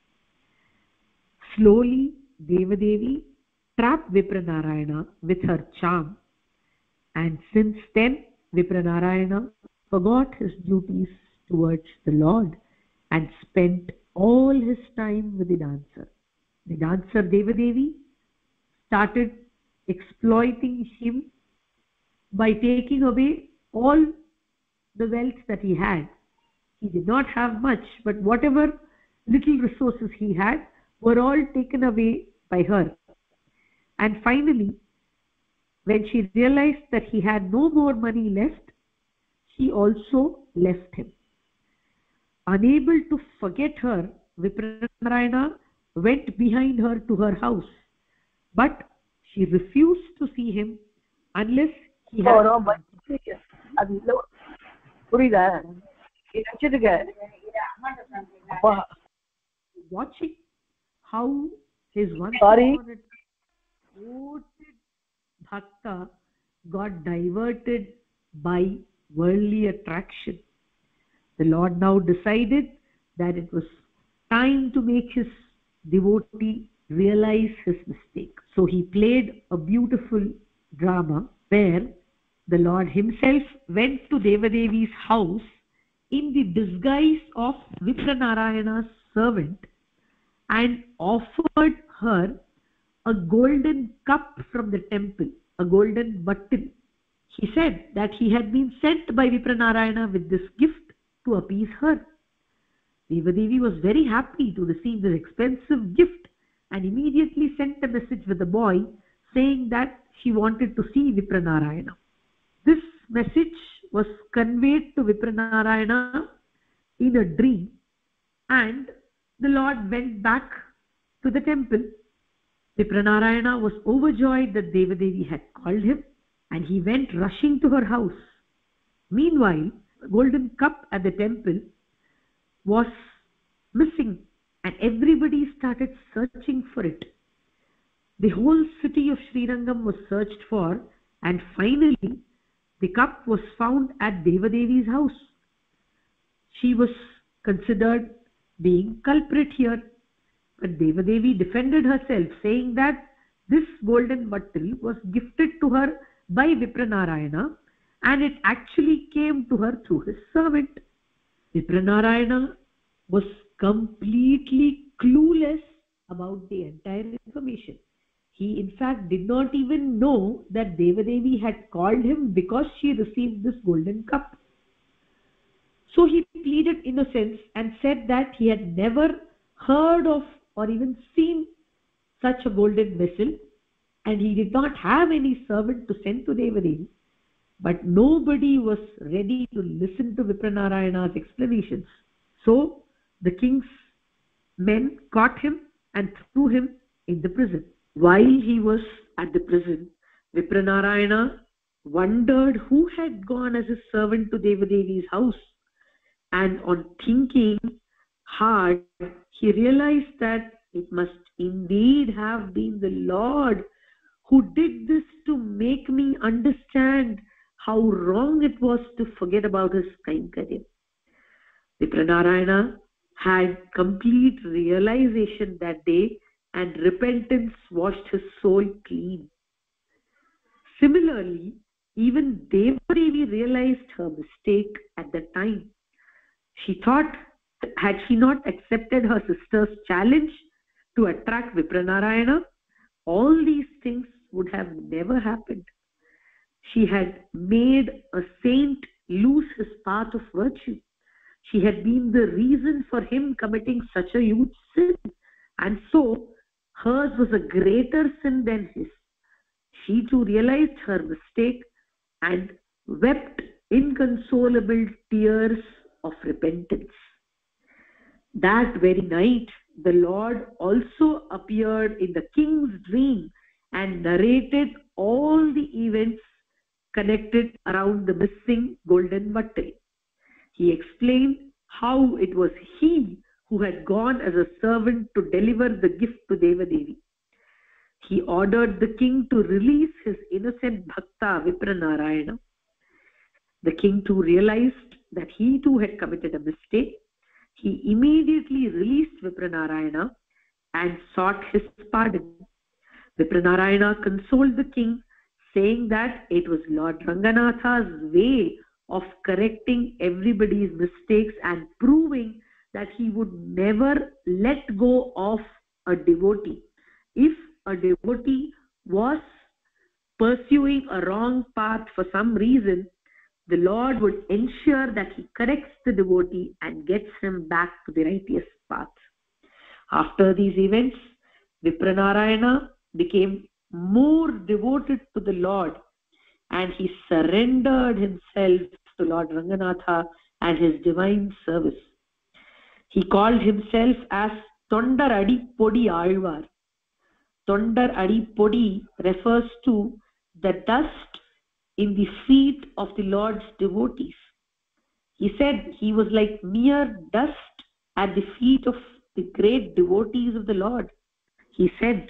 Slowly, Devadevi trapped Vipranarayana with her charm, and since then Vipranarayana forgot his duties towards the Lord and spent all his time with the dancer. The dancer Devadevi started exploiting him by taking away all the wealth that he had. He did not have much, but whatever little resources he had were all taken away by her. And finally, when she realized that he had no more money left, she also left him. Unable to forget her, Vipranarayana went behind her to her house, but she refused to see him unless he had... Watching how his one devoted bhakta got diverted by worldly attraction, the Lord now decided that it was time to make his devotee realize his mistake. So he played a beautiful drama where the Lord himself went to Devadevi's house in the disguise of Vipranarayana's servant and offered her a golden cup from the temple, a golden button. He said that he had been sent by Vipranarayana with this gift to appease her. Devadevi was very happy to receive this expensive gift and immediately sent a message with the boy saying that she wanted to see Vipranarayana. This message was conveyed to Vipranarayana in a dream, and the Lord went back to the temple. Vipranarayana was overjoyed that Devadevi had called him, and he went rushing to her house. Meanwhile, the golden cup at the temple was missing, and everybody started searching for it. The whole city of Srirangam was searched for, and finally the cup was found at Devadevi's house. She was considered being culprit here, but Devadevi defended herself, saying that this golden bottle was gifted to her by Vipranarayana and it actually came to her through his servant. Vipranarayana was completely clueless about the entire information. He in fact did not even know that Devadevi had called him because she received this golden cup. So he pleaded innocence and said that he had never heard of or even seen such a golden vessel, and he did not have any servant to send to Devadevi. But nobody was ready to listen to Vipranarayana's explanations. So the king's men caught him and threw him in the prison. While he was at the prison, Vipranarayana wondered who had gone as a servant to Devadevi's house, and on thinking hard, he realized that it must indeed have been the Lord who did this to make me understand how wrong it was to forget about his Kainkarya. Vipranarayana had complete realization that day, and repentance washed his soul clean. Similarly, even Devadevi realized her mistake at that time. She thought, had she not accepted her sister's challenge to attract Vipranarayana, all these things would have never happened. She had made a saint lose his path of virtue. She had been the reason for him committing such a huge sin, and so hers was a greater sin than his. She too realized her mistake and wept inconsolable tears of repentance. That very night, the Lord also appeared in the king's dream and narrated all the events connected around the missing golden vattai. He explained how it was he who had gone as a servant to deliver the gift to Devadevi. He ordered the king to release his innocent bhakta Vipranarayana. The king too realized that he too had committed a mistake. He immediately released Vipranarayana and sought his pardon. Vipranarayana consoled the king, saying that it was Lord Ranganatha's way of correcting everybody's mistakes and proving that he would never let go of a devotee. If a devotee was pursuing a wrong path for some reason, the Lord would ensure that he corrects the devotee and gets him back to the righteous path. After these events, Vipranarayana became more devoted to the Lord, and he surrendered himself to Lord Ranganatha and his divine service. He called himself as Tondar Adi Podi Alvar. Tondar Adi Podi refers to the dust in the feet of the Lord's devotees. He said he was like mere dust at the feet of the great devotees of the Lord. He said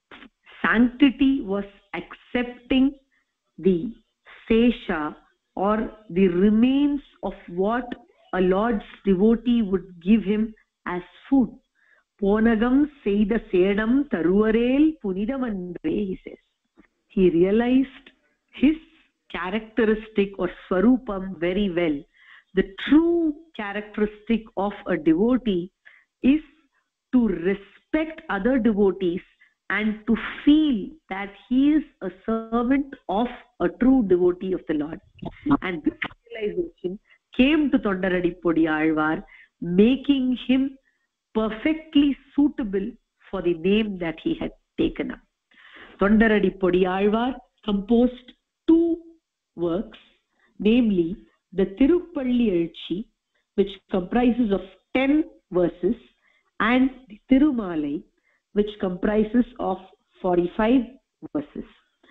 sanctity was accepting the sesha, or the remains of what a Lord's devotee would give him as food. Ponagam seida sedam taruvarel punidamandre, he says. He realized his characteristic or swarupam very well. The true characteristic of a devotee is to respect other devotees and to feel that he is a servant of a true devotee of the Lord. And this realization came to Tondar Adi Podi Alvar, making him perfectly suitable for the name that he had taken up. Tondar Adi Podi Alvar composed two works, namely the Tirupalli Ezhchi, which comprises of ten verses, and the Tirumalai, which comprises of forty-five verses.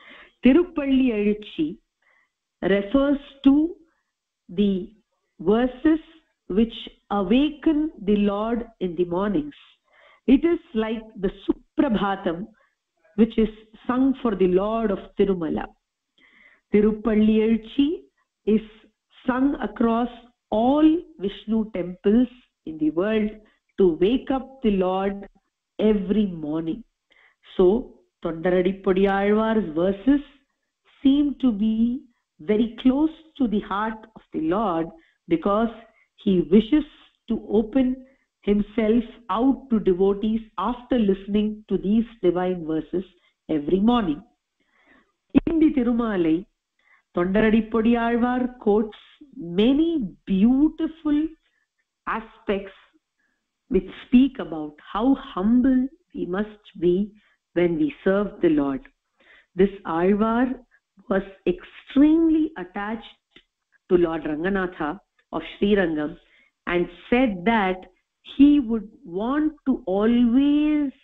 Tirupalli Ezhchi refers to the verses which awaken the Lord in the mornings. It is like the Suprabhatam, which is sung for the Lord of Tirumala. Tirupalli Ezhchi is sung across all Vishnu temples in the world to wake up the Lord every morning. So, Tondar Adi Podi Alvar's verses seem to be very close to the heart of the Lord, because he wishes to open himself out to devotees after listening to these divine verses every morning. In the Tirumalai, Tondar Adi Podi Alvar quotes many beautiful aspects which speak about how humble we must be when we serve the Lord. This Alvar was extremely attached to Lord Ranganatha of Srirangam and said that he would want to always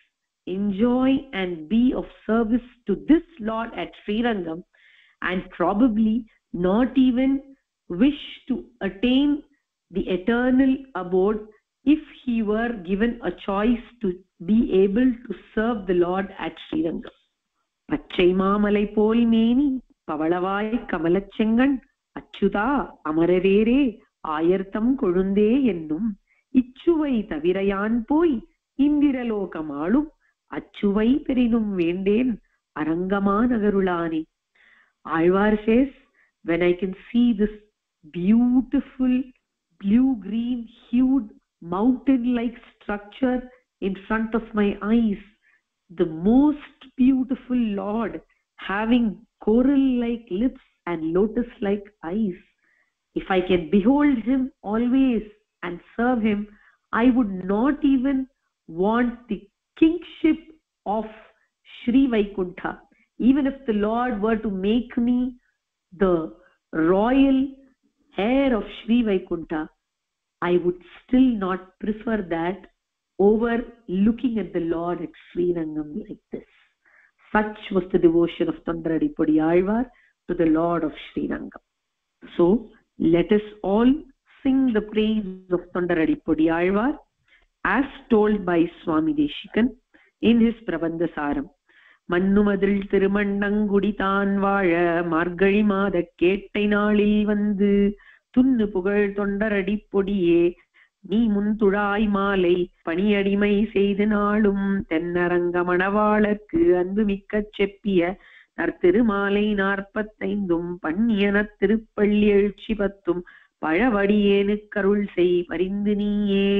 enjoy and be of service to this Lord at Srirangam, and probably not even wish to attain the eternal abode if he were given a choice to be able to serve the Lord at Srirangam. பச்சை மாமலை போல் மேனி பவளவாய் கமலச்செங்கண் அச்சுதா அமரவேரே ஆயர்த்தம் கொழுந்தே என்னும் இச்சுவை தவிரையான் போய் இந்திரலோகமாளும் அச்சுவை பெரிதும் வேண்டேன் அரங்கமா நகருளானே. Alvar says, when I can see this beautiful blue green hued mountain like structure in front of my eyes, the most beautiful Lord having coral like lips and lotus like eyes, if I can behold him always and serve him, I would not even want the kingship of Sri Vaikuntha. Even if the Lord were to make me the royal heir of Sri Vaikuntha, I would still not prefer that over looking at the Lord at Srirangam like this. Such was the devotion of Tondaradipudi Alvar to the Lord of Srirangam. So let us all sing the praise of Tondaradipudi Alvar as told by Swami Deshikan in his Prabandhasaram. மன்னுமதில் திருமண்ணங்குடி தான் வாழ மார்கழி மாத கேட்டை நாளில் வந்து துண்ணு புகழ் தொண்டரடி பொடியே நீ முன் துழாய் மாலை பணியடிமை செய்து நாளும் தென்னரங்க மணவாளர்க்கு அன்பு மிக்க செப்பிய நற்திருமாலை நாற்பத்தைந்தும் பண்ணியன திருப்பள்ளி எழுச்சி பத்தும் பழவடியேனு கருள் செய் பரிந்து நீயே.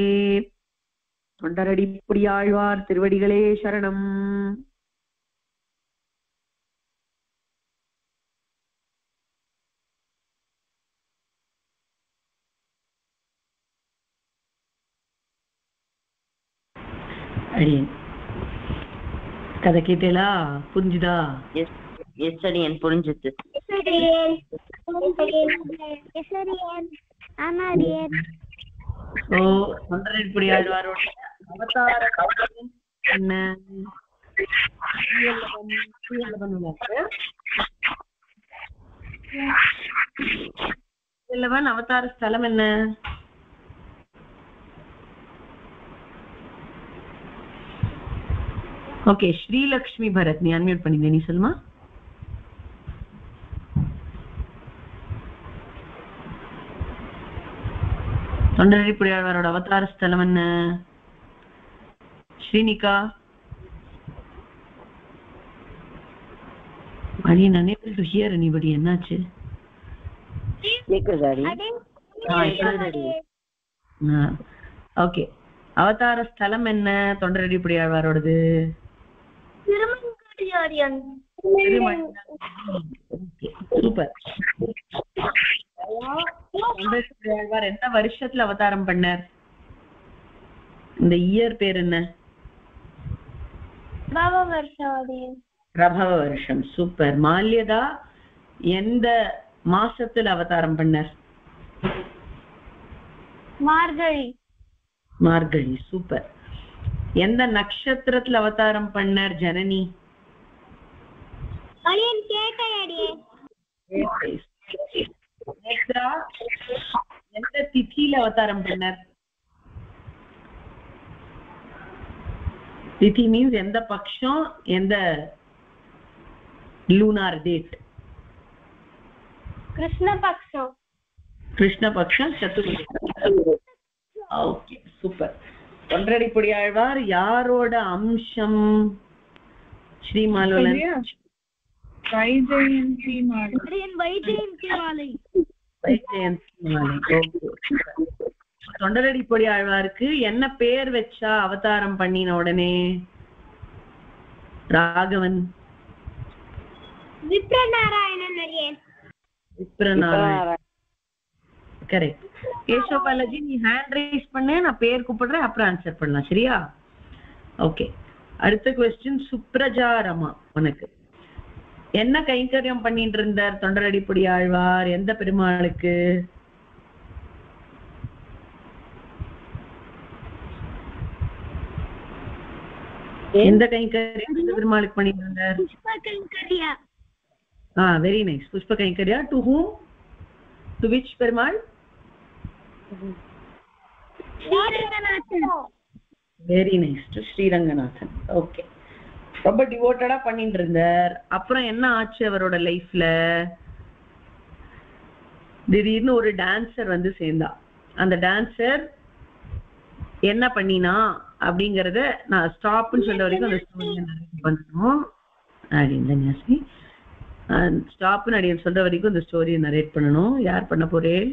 தொண்டரடிப்பொடி ஆழ்வார் திருவடிகளே சரணம். அடியேன் கதை கேட்டேலா? புரிஞ்சுதா? எஸ் எஸ் அடியன் புரிஞ்சுது. ஓ தொண்டரடிப்பொடி ஆழ்வாரோட அவதார என்ன அவதார ஸ்தலம் என்ன? ஓகே, ஸ்ரீலக்ஷ்மி பரத் நீ அன்மியூட் பண்ணிருந்த, நீ சொல்லுமா. தொண்டரடிப்பொடி ஆழ்வாரோட அவதார ஸ்தலம் என்ன? ஸ்ரீனிகா அடி unable to hear anybody. என்னாச்சு? ஓகே, அவதார ஸ்தலம் என்ன தொண்டரடிப்பொடி ஆழ்வாரோடது? சூப்பர். தொண்டரடிப்பொடி ஆழ்வார் எந்த வருஷத்துல அவதாரம் பண்ணார்? இந்த இயர் பேர் என்ன? பிரபவ வருஷம். சூப்பர். மால்யதா எந்த மாசத்துல அவதாரம் பண்ணார்? மார்கழி. மார்கழி. சூப்பர். எந்த நட்சத்திரத்துல அவதாரம் பண்ணார் ஜனனி? எந்த திதியில அவதாரம் பண்ணார்? திதி மீன்ஸ் எந்த பக்ஷம், எந்த லூனார் டேட்? கிருஷ்ணபக்ஷம். கிருஷ்ணபக்ஷம் சதுர்த்தி. Okay, super. தொண்டரடிப்பொடி ஆழ்வார் யாரோட அம்சம்? ஸ்ரீமாலோலன் வைஜெயந்தி மாலை. வைஜெயந்தி மாலை. வைஜெயந்தி மாலை. தொண்டரடிப்பொடி ஆழ்வாருக்கு என்ன பேர் வச்சா அவதாரம் பண்ணின உடனே? ராகவன். விப்ரநாராயணன். விப்ரநாராயணன். கரெக்ட். கேசவபாலாஜி நீ ஹேண்ட் ரைஸ் பண்ணு, நான் பேர் கூப்பிடுறேன், அப்புறம் ஆன்சர் பண்ணலாம். சரியா? ஓகே. அடுத்த क्वेश्चन சுப்ரஜா ரமா. உனக்கு என்ன கைங்கரியம் பண்ணிட்டு இருந்தார் தொண்டரடிப்பொடி ஆழ்வார்? எந்த பெருமாளுக்கு? எந்த கைங்கரியம் எந்த பெருமாளுக்கு பண்ணிட்டு இருந்தார்? புஷ்ப கைங்கரியா. ஆ வெரி நைஸ். புஷ்ப கைங்கரியா. To whom? to which Perumal? Sriranganathan. Very nice. To Sriranganathan. Okay, ரொம்ப டிவோட்டடா பண்ணிட்டு இருந்தார். அப்புறம் என்ன ஆச்சு அவரோட லைஃப்ல? திடீர்னு ஒரு டான்சர் வந்து சேர்ந்தா. அந்த டான்சர் என்ன பண்ணினா அப்படிங்கறத நான் ஸ்டாப்னு சொல்ற வரைக்கும் அந்த ஸ்டோரியை நரேட் பண்ணணும் அப்படின்னு ஸ்டாப்னு அப்படின்னு சொல்ற வரைக்கும் இந்த ஸ்டோரியை நரேட் பண்ணணும். யார் பண்ண போறேன்?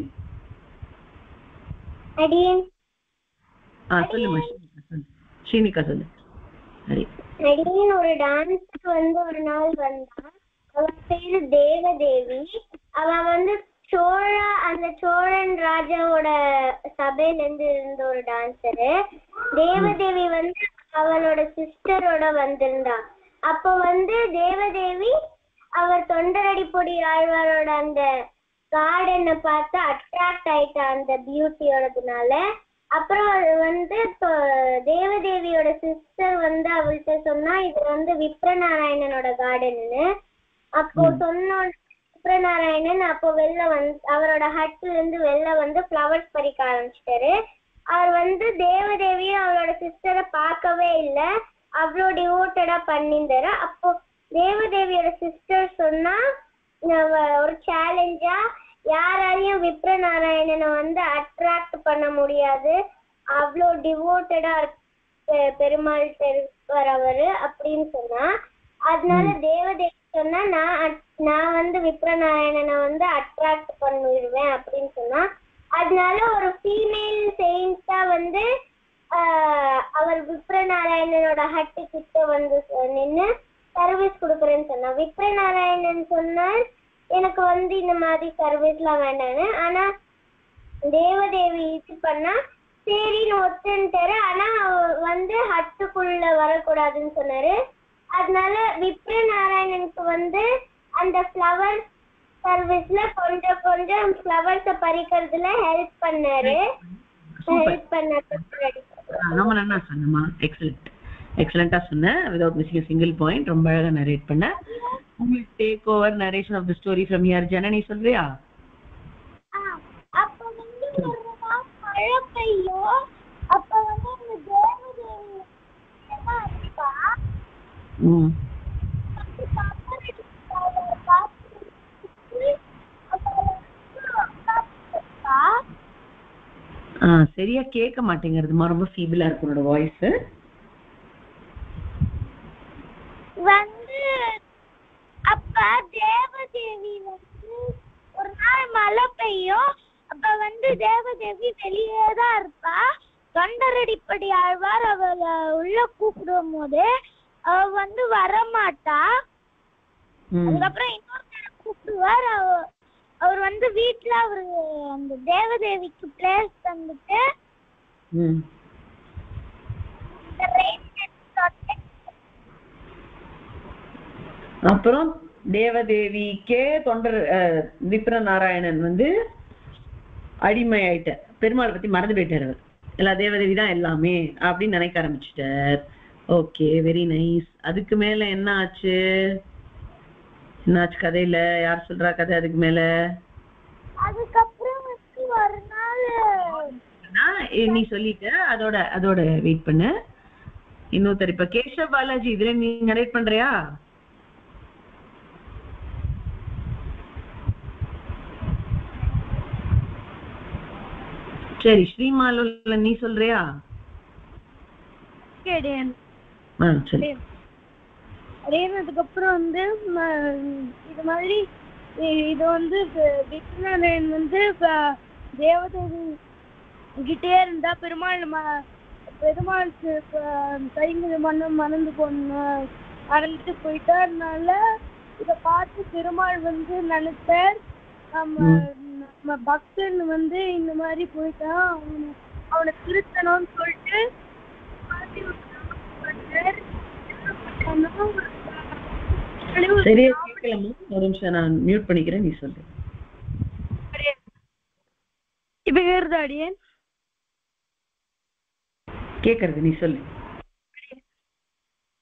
அடியேன். ஆ சொல்லுமா ஸ்ரீனிகா சொல்லு. சரி. அடியேன் ஒரு டான்ஸ்க்கு வந்து ஒரு நாள் வந்தா. அவ பேரு தேவதேவி. அவ வந்து சோழா அந்த சோழன் ராஜாவோட சபையில இருந்து இருந்த ஒரு டான்சரு. தேவதேவி வந்து அவளோட சிஸ்டரோட வந்திருந்தா. அப்போ வந்து தேவதேவி அவர் தொண்டரடிப்பொடி ஆழ்வாரோட அந்த கார்டனை பார்த்து அட்ராக்ட் ஆயிட்டா அந்த பியூட்டியோடதுனால. அப்புறம் வந்து தேவதேவியோட சிஸ்டர் வந்து அவள்கிட்ட சொன்னா இது வந்து விப்ரநாராயணனோட கார்டன்னு. அப்போ சொன்ன விப்ரநாராயணன் அப்போ வெளில வந்து அவரோட ஹட்ல இருந்து வெளில வந்து ஃப்ளவர்ஸ் பறிக்க ஆரம்பிச்சிட்டாரு. அவர் வந்து தேவதேவியும் அவளோட சிஸ்டரை பார்க்கவே இல்லை, அவ்வளோ டிவோட்டடா பண்ணியிருந்தாரு. அப்போ தேவதேவியோட சிஸ்டர் சொன்னா ஒரு சேலஞ்சா, யாராலையும் விப்ரநாராயணனை வந்து அட்ராக்ட் பண்ண முடியாது, அவ்வளோ டிவோட்டடா பெருமாள் இருப்பார் அவரு அப்படின்னு சொன்னா. அதனால தேவதேவி சொன்னா நான் நான் வந்து விப்ரநாராயணனை வந்து அட்ராக்ட் பண்ணிடுவேன் அப்படின்னு சொன்னா. அதனால ஒரு ஃபீமேல் செயின்ட்டா வந்து ஆஹ் அவர் விப்ரநாராயணனோட ஹட்டு கிட்ட வந்து நின்று சர்வீஸ் கொடுக்குறேன்னு சொன்னா. விப்ரநாராயணன் சொன்னார் எனக்கு வந்து இந்த மாதிரி சர்வீஸ்லாம் வேண்டான்னு. ஆனா தேவதேவி இது பண்ணா சரின்னு ஒத்துன்ட்டாரு. ஆனா வந்து ஹட்டுக்குள்ள வரக்கூடாதுன்னு சொன்னாரு. அதனால விப்ரநாராயணனுக்கு வந்து அந்த ஃப்ளவர் சர்வீஸ்ல கொஞ்சம் கொஞ்சம் ஃப்ளவர்ஸை பறிக்கிறதுல ஹெல்ப் பண்ணாரு. ஹெல்ப் பண்ணாரு. ரொம்ப நல்லா சொன்னமா. எக்ஸலென்ட் எக்ஸலென்ட்டா சொன்னேன். Without missing a single point. ரொம்ப அழகா நரேட் பண்ண. உங்களுக்கு take over narration of the story from here. Janani சொல்றியா? அப்ப வந்து ஒரு நாள் மழை பெய்யும். அப்ப வந்து இந்த தேவதேவி என்ன இருக்கா ம் ஆ சரியா கேட்க மாட்டேங்கிறதுமா. ரொம்ப ஃபீபிளா இருக்கு உன்னோட வாய்ஸ். வந்து அப்ப தேவதேவி வந்து ஒரு நாள் மழை பெய்யும். அப்ப வந்து தேவதேவி வெளியே தான் இருப்பா. தொண்டரடிப்படி ஆழ்வார் அவளை உள்ள கூப்பிடும் போது அவ வந்து வரமாட்டா. அதுக்கப்புறம் இன்னொருத்தர கூப்பிடுவார். அவர் வந்து வீட்டுல அவரு அந்த தேவதேவிக்கு பிளேஸ் தந்துட்டு அப்புறம் தேவதேவிக்கே தொண்டர் விப்ரநாராயணன் வந்து அடிமை ஆயிட்ட. பெருமாளை பத்தி மறந்து போயிட்டார். அவர் எல்லா தேவதேவி தான் எல்லாமே அப்படின்னு நினைக்க ஆரம்பிச்சுட்டார். Okay, very nice. அதுக்கு மேல என்ன ஆச்சு? என்னாச்சு கதையில? யார் சொல்றா கதை அதுக்கு மேல? அதுக்கப்புறம் ஒரு நாள் நீ சொல்லிட்ட. அதோட அதோட வெயிட் பண்ண. இன்னொருத்தர் இப்ப கேஷவ் பாலாஜி இதுல நீ நரேட் பண்றியா? சரி, ஸ்ரீமால நீ சொல்றியா? ஆ சரி. அதுக்கப்புறம் வந்து இது மாதிரி இது வந்து விக்ரநாராயணன் வந்து தேவதேவி கிட்டே இருந்தா பெருமாள் பெருமாளுக்கு கைங்கரியம் பண்ண மறந்து போன மறந்துட்டு போயிட்டா. அதனால இத பார்த்து பெருமாள் வந்து நினைச்சார் நம்ம நம்ம பக்தன் வந்து இந்த மாதிரி போயிட்டான், அவனை அவனை திருத்தணும்னு சொல்லிட்டு சரியா கேட்கலாமா? ஒரு நிமிஷம் நான் மியூட் பண்ணிக்கிறேன், நீ சொல்லு. இப்ப கேக்குதா அடியேன்? கேக்குறது, நீ சொல்லு.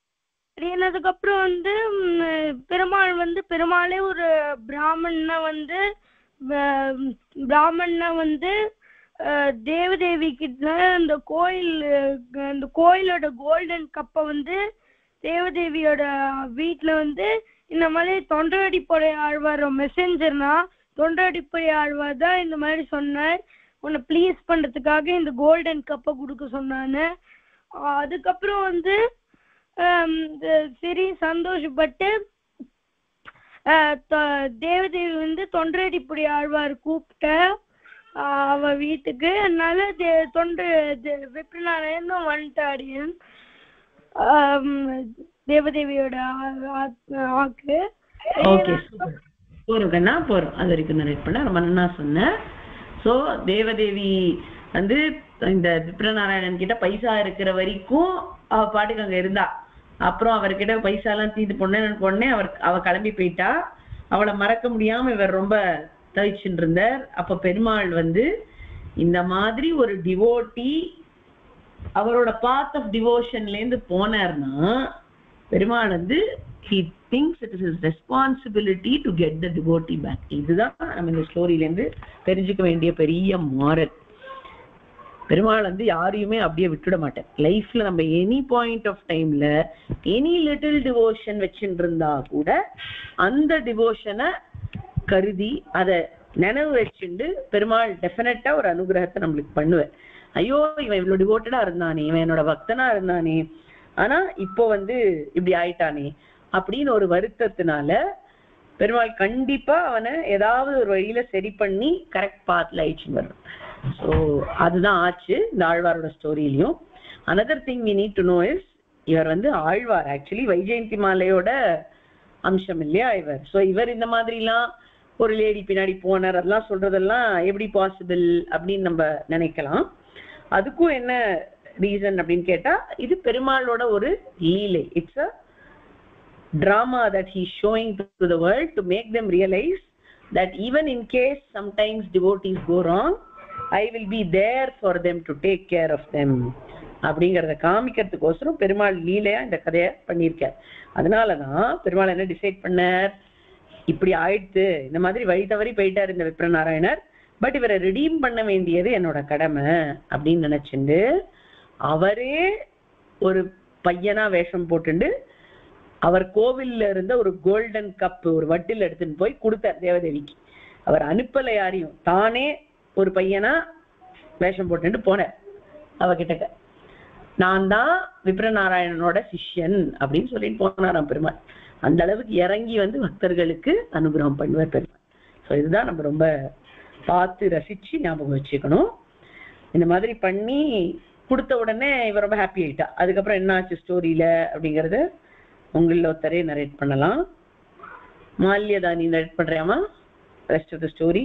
அதுக்கப்புறம் வந்து ம், பெருமாள் வந்து பெருமாளே ஒரு பிராமணனை வந்து வ- பிராமணனை வந்து அஹ், தேவதேவி கிட்ட இந்த கோயில் அஹ், இந்த கோயிலோட கோல்டன் கப்பை வந்து தேவதேவியோட வீட்டுல வந்து இந்த மாதிரி தொண்டரடிப்படை ஆழ்வார் மெசேஞ்சர்னா தொண்டரடிப்படை ஆழ்வார் தான் இந்த மாதிரி சொன்னார், உன்னை ப்ளீஸ் பண்றதுக்காக இந்த கோல்டன் கப்பை கொடுக்க சொன்னான்னு. ஆஹ் அதுக்கப்புறம் வந்து ஆம், இந்த சரி சந்தோஷப்பட்டு ஆஹ் தொ- தேவதேவி வந்து தொண்டரடிப்படை ஆழ்வார் கூப்பிட்ட ஆஹ் அவ வீட்டுக்கு. அதனால தே- தொண்டை தே- விப்ரநாராயணன் வந்துட்டாரு ஆம், தேவதேவியோட ஆ- ஆ- ஆக்கு. Okay, super. போறோம் கண்ணா, போறோம். அது வரைக்கும் நரேட் பண்ண ரொம்ப நல்லா சொன்னேன். சோ தேவதேவி வந்து இந்த விப்ரநாராயணன் கிட்ட பைசா இருக்கிற வரைக்கும் அவ பாட்டுக்கு அங்க இருந்தா. அப்புறம் அவர்கிட்ட பைசா எல்லாம் தீந்து பொண்ணு பொண்ணே அவர் அவ கிளம்பி போயிட்டா. அவளை மறக்க முடியாம இவர் ரொம்ப தவிச்சுட்டு இருந்தார். அப்ப பெருமாள் வந்து இந்த மாதிரி ஒரு டிவோட்டி அவரோட பாத் ஆஃப் டிவோஷன்ல இருந்து போனார்னா பெருமாள் வந்து he thinks it is his responsibility to get the devotee back. இதுதான் நம்ம இந்த ஸ்டோரியில இருந்து தெரிஞ்சுக்க வேண்டிய பெரிய மாரல். பெருமாள் வந்து யாரையுமே அப்படியே விட்டுட மாட்டேன். லைஃப்ல நம்ம எனி பாயிண்ட் ஆஃப் டைம்ல எனி லிட்டில் டிவோஷன் வச்சுட்டு இருந்தா கூட அந்த டிவோஷனை கருதி அதை நினைவு வச்சுண்டு பெருமாள் டெஃபினட்டா ஒரு அனுகிரகத்தை நம்மளுக்கு பண்ணுவேன். ஐயோ இவன் இவ்வளவு டிவோட்டடா இருந்தானே, இவன் என்னோட பக்தனா இருந்தானே, ஆனா இப்போ வந்து இப்படி ஆயிட்டானே அப்படின்னு ஒரு வருத்தத்தினால பெருமாள் கண்டிப்பா அவனை ஏதாவது ஒரு வழியில சரி பண்ணி கரெக்ட் பாத்ல ஆயிடுச்சுன்னு வரும். ஸோ அதுதான் ஆச்சு இந்த ஆழ்வாரோட ஸ்டோரியிலையும். Another thing we need to know is, இவர் வந்து ஆழ்வார் ஆக்சுவலி வைஜெயந்தி மாலையோட அம்சம் இல்லையா இவர். ஸோ இவர் இந்த மாதிரிலாம் ஒரு லேடி பின்னாடி போனார் அதெல்லாம் சொல்றதெல்லாம் எப்படி பாசிபிள் அப்படின்னு நம்ம நினைக்கலாம். அதுக்கும் என்ன ரீசன் அப்படின்னு கேட்டா, இது பெருமாளோட ஒரு லீலை. It's a drama that he is showing to the world to make them realize that even in case sometimes devotees go wrong, I will be there for them to take care of them அப்படிங்கறத காமிக்கிறதுக்கோசரம் பெருமாள் லீலையா இந்த கதையை பண்ணியிருக்கார். அதனாலதான் பெருமாள் என்ன decide பண்ணார், இப்படி ஆயிடுத்து, இந்த மாதிரி வழி தவறி போயிட்டார் இந்த விப்ரநாராயணர், பட் இவரை ரிடீம் பண்ண வேண்டியது என்னோட கடமை அப்படின்னு நினைச்சுண்டு அவரே ஒரு பையனா வேஷம் போட்டுண்டு அவர் கோவில்ல இருந்த ஒரு கோல்டன் கப் ஒரு வட்டில் எடுத்துன்னு போய் கொடுத்தார் தேவதேவிக்கு. அவர் அனுப்பல யாரையும், தானே ஒரு பையனா வேஷம் போட்டுட்டு போனார் அவகிட்ட. நான் தான் விப்ரநாராயணனோட சிஷ்யன் அப்படின்னு சொல்லிட்டு போனாராம் பெருமாள். அந்த அளவுக்கு இறங்கி வந்து பக்தர்களுக்கு அனுகிரகம் பண்ணுவார் பெருமாள். ஸோ இதுதான் நம்ம ரொம்ப பார்த்து ரசிச்சு ஞாபகம் வச்சுக்கணும். இந்த மாதிரி பண்ணி கொடுத்த உடனே இவர் ரொம்ப ஹாப்பி ஆயிட்டா. அதுக்கப்புறம் என்ன ஆச்சு ஸ்டோரியில அப்படிங்கறத உங்கள ஒருத்தரே நரேட் பண்ணலாம். மால்யதா நீ நரேட் பண்றியாமா ரெஸ்ட் ஆஃப் தி ஸ்டோரி?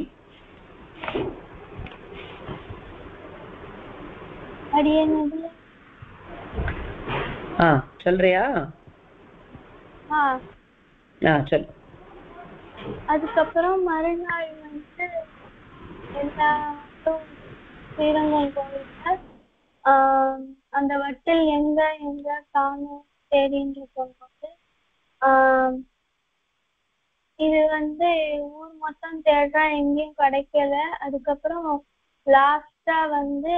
ஆ சொல்றியா? ஆ ஆ சொல். அதுக்கப்புறம் மறுநாள் வந்து எல்லாரும் ஸ்ரீரங்கம் கோவில்ல ஆஹ் அந்த வட்டில் எங்க எங்க காணும் தேடின்னு இருக்கும்போது ஆஹ் இது வந்து ஊர் மொத்தம் தேடுறா, எங்கேயும் கிடைக்கல. அதுக்கப்புறம் லாஸ்டா வந்து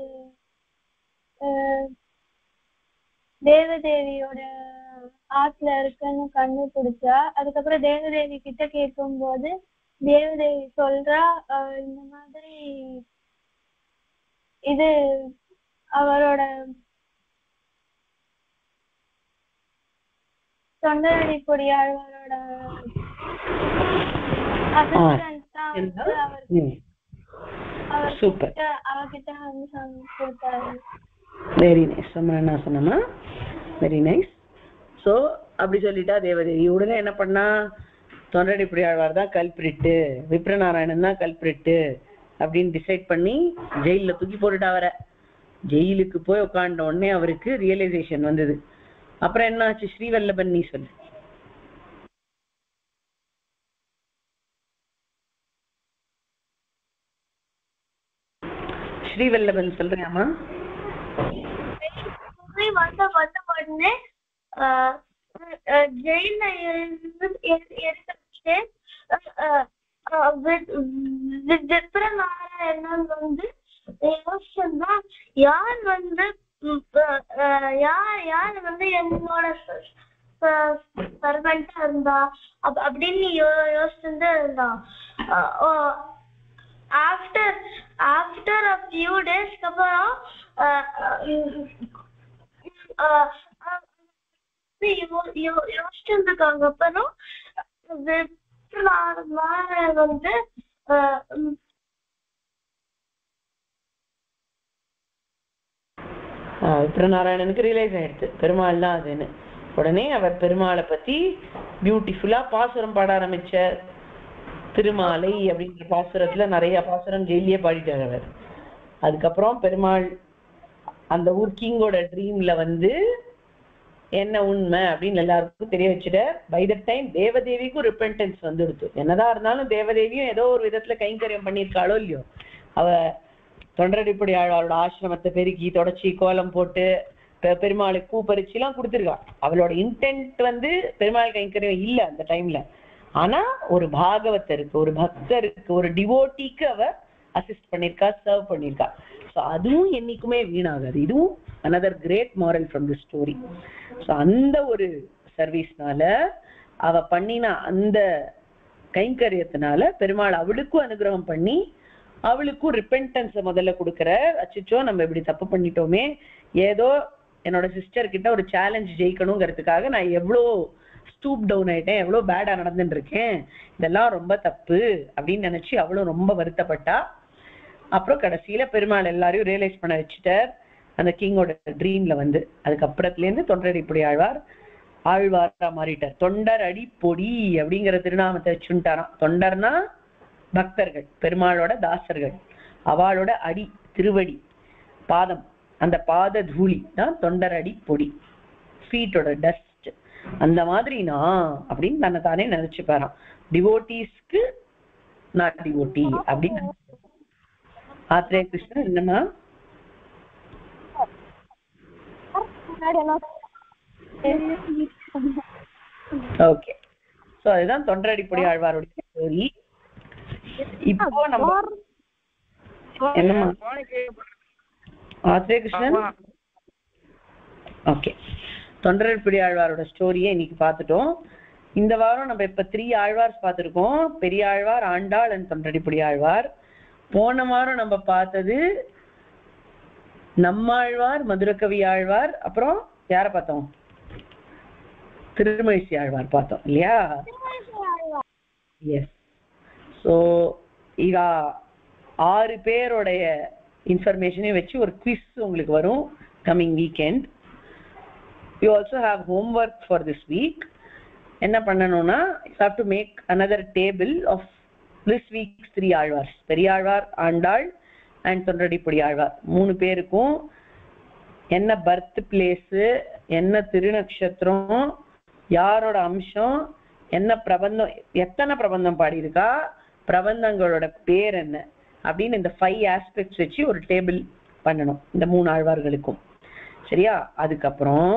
தேவதேவியோட ஆத்துல இருக்குன்னு கண்டுபிடிச்சா. அதுக்கப்புறம் தேவதேவி கிட்ட கேட்கும் போது தேவதேவி சொல்றா, இந்த மாதிரி இது அவரோட தொண்டரடிப்பொடி ஆழ்வாரோட அசிஸ்டன்ட் தான் வந்து அவர்கிட்ட அவர்கிட்ட வந்து கொடுத்தாரு. Very nice. என்ன சொன்னமா வெரி நைஸ். ஸோ அப்படி சொல்லிட்டா தேவதேவி. உடனே என்ன பண்ணா, தொண்டரடிப்பொடி ஆழ்வார் தான் கல்பிரிட்டு, விப்ரநாராயணன் தான் கல்பிரிட்டு அப்படின்னு டிசைட் பண்ணி ஜெயில தூக்கி போட்டுட்டா. அவரை ஜெயிலுக்கு போய் உட்காண்ட உடனே அவருக்கு ரியலைசேஷன் வந்தது. அப்புறம் என்ன ஆச்சு ஸ்ரீவல்லபன் நீ சொல்லு. ஸ்ரீவல்லபன் சொல்றியாமா? வந்த வந்த உடனே ஜெயில இருந்து எடுத்து விப்ரநாராயணன் வந்து யோசிச்சா யார் வந்து யார் யார் வந்து என்னோட சர்வெண்டா இருந்தா அப்படின்னு யோசிச்சுட்டு இருந்தான். ஆஃப்டர் ஆஃப்டர் அ ஃபியூ டேஸ்க்கு அப்புறம் யோசிச்சிருக்காங்க. அப்புறம் வந்து விப்ரநாராயணனுக்கு ரியலைஸ் ஆயிடுச்சு பெருமாள் தான் அதுன்னு. உடனே அவர் பெருமாளை பத்தி பியூட்டிஃபுல்லா பாசுரம் பாட ஆரம்பிச்சார். திருமாலை அப்படின்ற பாசுரத்துல நிறைய பாசுரம் ஜெயிலியே பாடிட்டார் அவர். அதுக்கப்புறம் பெருமாள் அந்த ஊர் கிங்கோட ட்ரீம்ல வந்து என்ன உண்மை அப்படின்னு எல்லாருக்கும் தெரிய வச்சுட்டார். பை த டைம் தேவதேவிக்கும் ரிப்பென்டன்ஸ் வந்துடுது. என்னதான் இருந்தாலும் தேவதேவியும் ஏதோ ஒரு விதத்துல கைங்கரியம் பண்ணியிருக்காளோ இல்லையோ, அவ தொண்டரடிப்படி ஆழ்வாரோட ஆசிரமத்தை பெருக்கி தொடச்சி கோலம் போட்டு பெருமாளுக்கு பூ பறிச்சு எல்லாம் கொடுத்துருக்கா. அவளோட இன்டென்ட் வந்து பெருமாள் கைங்கரியம் இல்லை அந்த டைம்ல. ஆனா ஒரு பாகவத்தருக்கு, ஒரு பக்தருக்கு, ஒரு டிவோட்டிக்கு அவ அசிஸ்ட் பண்ணிருக்கா, சர்வ் பண்ணிருக்கா. ஸோ அதுவும் என்னைக்குமே வீணாகாது. இதுவும் another great moral from the story. So அந்த ஒரு சர்வீஸ்னால அவ பண்ணின அந்த கைங்கரியத்தினால பெருமாள் அவளுக்கும் அனுகிரகம் பண்ணி அவளுக்கும் ரிப்பென்டன்ஸை முதல்ல கொடுக்குற. அச்சோ நம்ம இப்படி தப்பு பண்ணிட்டோமே, ஏதோ என்னோட சிஸ்டர் கிட்ட ஒரு சேலஞ்ச் ஜெயிக்கணுங்கிறதுக்காக நான் எவ்வளோ ஸ்டூப் டவுன் ஆயிட்டேன், எவ்வளோ பேடா நடந்துட்டு இருக்கேன், இதெல்லாம் ரொம்ப தப்பு அப்படின்னு நினைச்சு அவளும் ரொம்ப வருத்தப்பட்டா. அப்புறம் கடைசியில பெருமாள் எல்லாரையும் ரியலைஸ் பண்ண வச்சுட்டார் அந்த கிங்கோட ட்ரீம்ல வந்து. அதுக்கப்புறத்துல இருந்து தொண்டரடிப்பொடி ஆழ்வார் ஆழ்வாரா மாறிட்டார். தொண்டர் அடி பொடி அப்படிங்கிற திருநாமத்தை வச்சுட்டாராம். தொண்டர்னா பக்தர்கள், பெருமாளோட தாசர்கள், அவளோட அடி திருவடி பாதம், அந்த பாத தூளி தான் தொண்டர் அடி பொடி, ஃபீட்டோட டஸ்ட். அந்த மாதிரி நான் அப்படின்னு தன்னை தானே நினைச்சுப்பாராம். டிவோட்டீஸ்க்கு நான் டிவோட்டி அப்படின்னு. ஆத்ரேய கிருஷ்ணன் என்னன்னா ஓகே. சோ அதுதான் தொண்டரடிப்பொடி ஆழ்வாருடைய ஸ்டோரி. இப்போ நம்ம என்னமா ஆத்ரேய கிருஷ்ணன் ஓகே தொண்டரடிப்பொடி ஆழ்வாரோட ஸ்டோரியை இன்னைக்கு பார்த்துட்டோம். இந்த வாரம் நம்ம இப்ப த்ரீ ஆழ்வார்ஸ் பார்த்திருக்கோம். பெரிய ஆழ்வார், ஆண்டாள் அண்ட் தொண்டரடிப்பொடி ஆழ்வார். போன வாரம் நம்ம பார்த்தது நம்மாழ்வார், மதுரகவி ஆழ்வார், அப்புறம் யார பார்த்தோம்? திருமழிசை ஆழ்வார் பார்த்தோம் இல்லையா? எஸ். ஸோ இக ஆறு பேருடைய இன்ஃபர்மேஷனையும் வச்சு ஒரு குவிஸ் உங்களுக்கு வரும் coming weekend. You also have homework for this week. என்ன பண்ணணும்னா you have to make another table of this week's three ஆழ்வார்ஸ். பெரியாழ்வார், ஆண்டாள் அண்ட் தொண்டரடிப்பொடி ஆழ்வார் மூணு பேருக்கும் என்ன பர்த் பிளேஸு, என்ன திருநக்ஷத்திரம், யாரோட அம்சம், என்ன பிரபந்தம், எத்தனை பிரபந்தம் பாடியிருக்கா, பிரபந்தங்களோட பேர் என்ன அப்படின்னு இந்த ஃபைவ் ஆஸ்பெக்ட்ஸ் வச்சு ஒரு டேபிள் பண்ணணும் இந்த மூணு ஆழ்வார்களுக்கும். சரியா? அதுக்கப்புறம்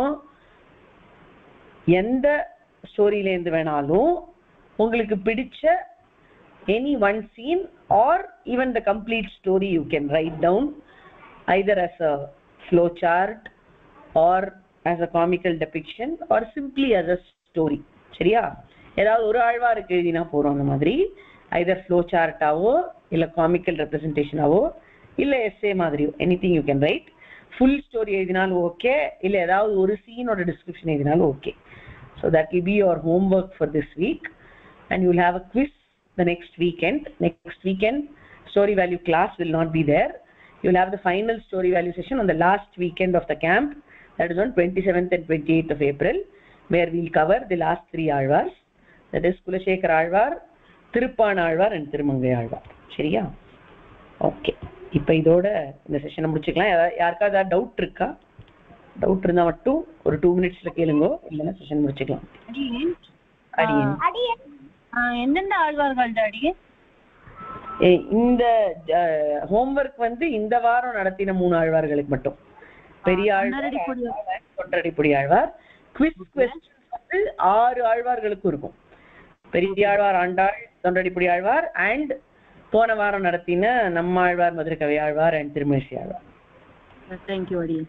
எந்த ஸ்டோரியிலேருந்து வேணாலும் உங்களுக்கு பிடிச்ச any one scene or even the complete story you can write down either as a flow chart or as a comical depiction or simply as a story. சரியா? ஏதாவது ஒரு ஆழ்வாருக்கு எழுதினா போறோம் அந்த மாதிரி either flow chart ஆவோ இல்ல comical representation ஆவோ இல்ல essay மாதிரியோ anything you can write. full story எழுதினாலும் ஓகே, இல்ல ஏதாவது ஒரு சீனோட description எழுதினாலும் okay. So that will be your homework for this week and you will have a quiz the next weekend. Next weekend story value class will not be there. You will have the final story value session on the last weekend of the camp, that is on twenty-seventh and twenty-eighth of April, where we will cover the last three Alvars, that is Kulasekhara Alvar, Thiruppana Alvar and Thirumangai Alvar. சரியா? Okay, இப்போ இதோட இந்த செஷனை முடிச்சுக்கலாம். யாருக்கா ஏதாவது doubt இருக்கா? Doubt இருந்தா மட்டும் ஒரு டூ மினிட்ஸ்ல கேளுங்க, இல்லைன்னா செஷன் முடிச்சுக்கலாம். அடியேன் எந்தெந்த ஆழ்வார்கள் டாடி? இந்த ஹோம்ஒர்க் வந்து இந்த வாரம் நடத்தின மூணு ஆழ்வார்களுக்கு மட்டும். பெரிய ஆழ்வார், தொண்டரடிப்பொடி ஆழ்வார். குவிஸ் கொஸ்டின்ஸ் வந்து ஆறு ஆழ்வார்களுக்கும் இருக்கும். பெரியாழ்வார், ஆண்டாள், தொண்டடிப்புடி ஆழ்வார் அண்ட் போன வாரம் நடத்தின Nammalvar, Madhurakavi Alvar and Thirumazhisai Alvar. Thank you Adi.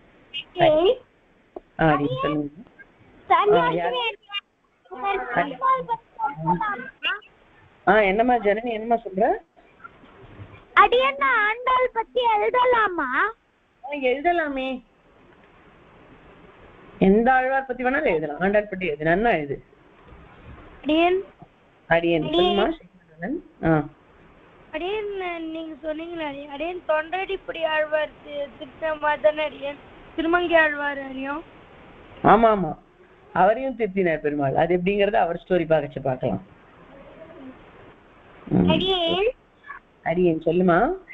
Adi சொல்லுங்க. ஆஹ் என்னம்மா ஜனனி, என்னம்மா சொல்ற? அடியண்ணா ஆண்டாள் பத்தி எழுதலாமா? எழுதலாமே, எந்த ஆழ்வார் பத்தி வேணாலும் எழுதலாம். ஆண்டாள் பத்தி எழுதுனா இது அடியன் அடியன் சொல்லுமா. ஆஹ் அடியன் நீங்க சொன்னீங்களா அடியன் தொண்டடிப்புடி ஆழ்வார் திட்டமா தானே அடியன் திருமங்கை ஆழ்வார் அறியும்? ஆமா ஆமா, அவரையும் திருத்தினார் பெருமாள். அது எப்படிங்கறத அவர் ஸ்டோரி பார்க்கச்சு பார்க்கலாம். அடியன் சொல்லுமா.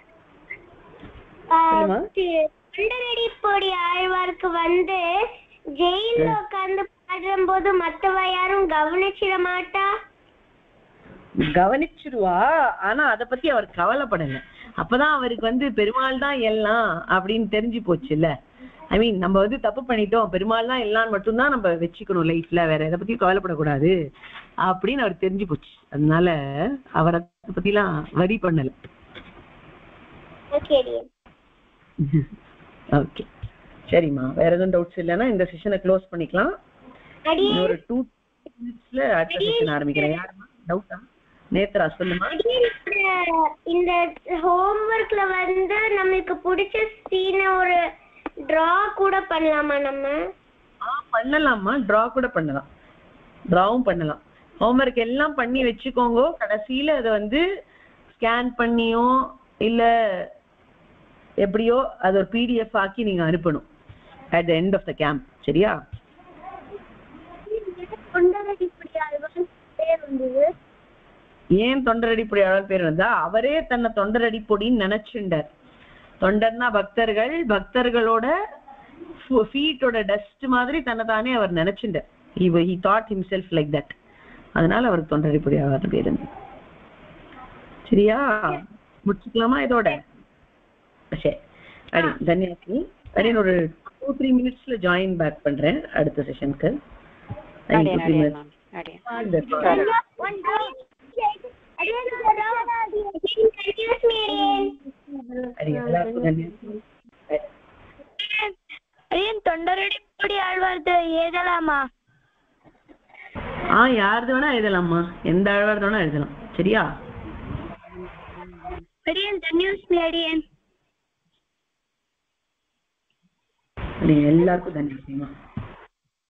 தொண்டடிப்புடி ஆழ்வாருக்கு வந்து ஜெயில உட்கார்ந்து பாடும் போது மத்தவ யாரும் கவனிச்சிட மாட்டா? கவனிச்சிருவா, ஆனா அத பத்தி அவர் கவலைப்படல. அப்பதான் அவருக்கு வந்து பெருமாள் தான் எல்லாம் அப்படின்னு தெரிஞ்சு போச்சுல்ல. ஐ மீன் நம்ம வந்து தப்பு பண்ணிட்டோம், பெருமாள் தான் எல்லாம் மட்டும்தான் நம்ம வச்சுக்கணும் லைஃப்ல, வேற எதை பத்தி கவலைப்படக்கூடாது அப்படின்னு அவருக்கு தெரிஞ்சு போச்சு. அதனால அவர் அதை பத்தி எல்லாம் வரி பண்ணல. ஓகே சரிம்மா, வேற எதுவும் டவுட்ஸ் இல்லைன்னா இந்த செஷனை க்ளோஸ் பண்ணிக்கலாம். ஒரு டூ மினிட்ஸ்ல அடுத்த செஷன் ஆரம்பிக்கிறேன். யாருமா டவுட்டா? நேத்ரா சொல்லுமா. இந்த ஹோம்வொர்க்ல வந்து நமக்கு பிடிச்ச சீனை ஒரு டிரா கூட பண்ணலாமா நம்ம? ஆ பண்ணலாமா, டிரா கூட பண்ணலாம், டிராவும் பண்ணலாம். ஹோம்வொர்க் எல்லாம் பண்ணி வச்சுக்கோங்க. கடைசியில அதை வந்து ஸ்கேன் பண்ணியோ இல்ல எப்படியோ அது ஒரு பிடிஎஃப் ஆக்கி நீங்க அனுப்பணும் at the end of the camp. சரியா? ஏன் தொண்டரடிப்பொடி ஆழ்வார் பேர் வந்தா, அவரே தன்னை தொண்டரடிப்பொடின்னு நினைச்சுண்டார். தொண்டர்னா பக்தர்கள், பக்தர்களோட ஃபீட்டோட டஸ்ட் மாதிரி தன்னை தானே அவர் நினைச்சுண்டார். he he thought himself like that. அதனால அவருக்கு தொண்டரடிப்பொடி ஆழ்வார் பேர் இருந்தது. சரியா? முடிச்சுக்கலாமா இதோட? சரி அடி தன்யாசி அடின்னு ஒரு டூ த்ரீ மினிட்ஸ்ல ஜாயின் பேக் பண்றேன் அடுத்த செஷனுக்கு. தொண்டரடிப்பொடி ஆழ்வார் எழுதலாமா? ஆஹ் யாருது வேணா எழுதலாமா, எந்த ஆழ்வார் வேணா எழுதலாம். சரியா? எல்லாருக்கும் தன்யவாதமா.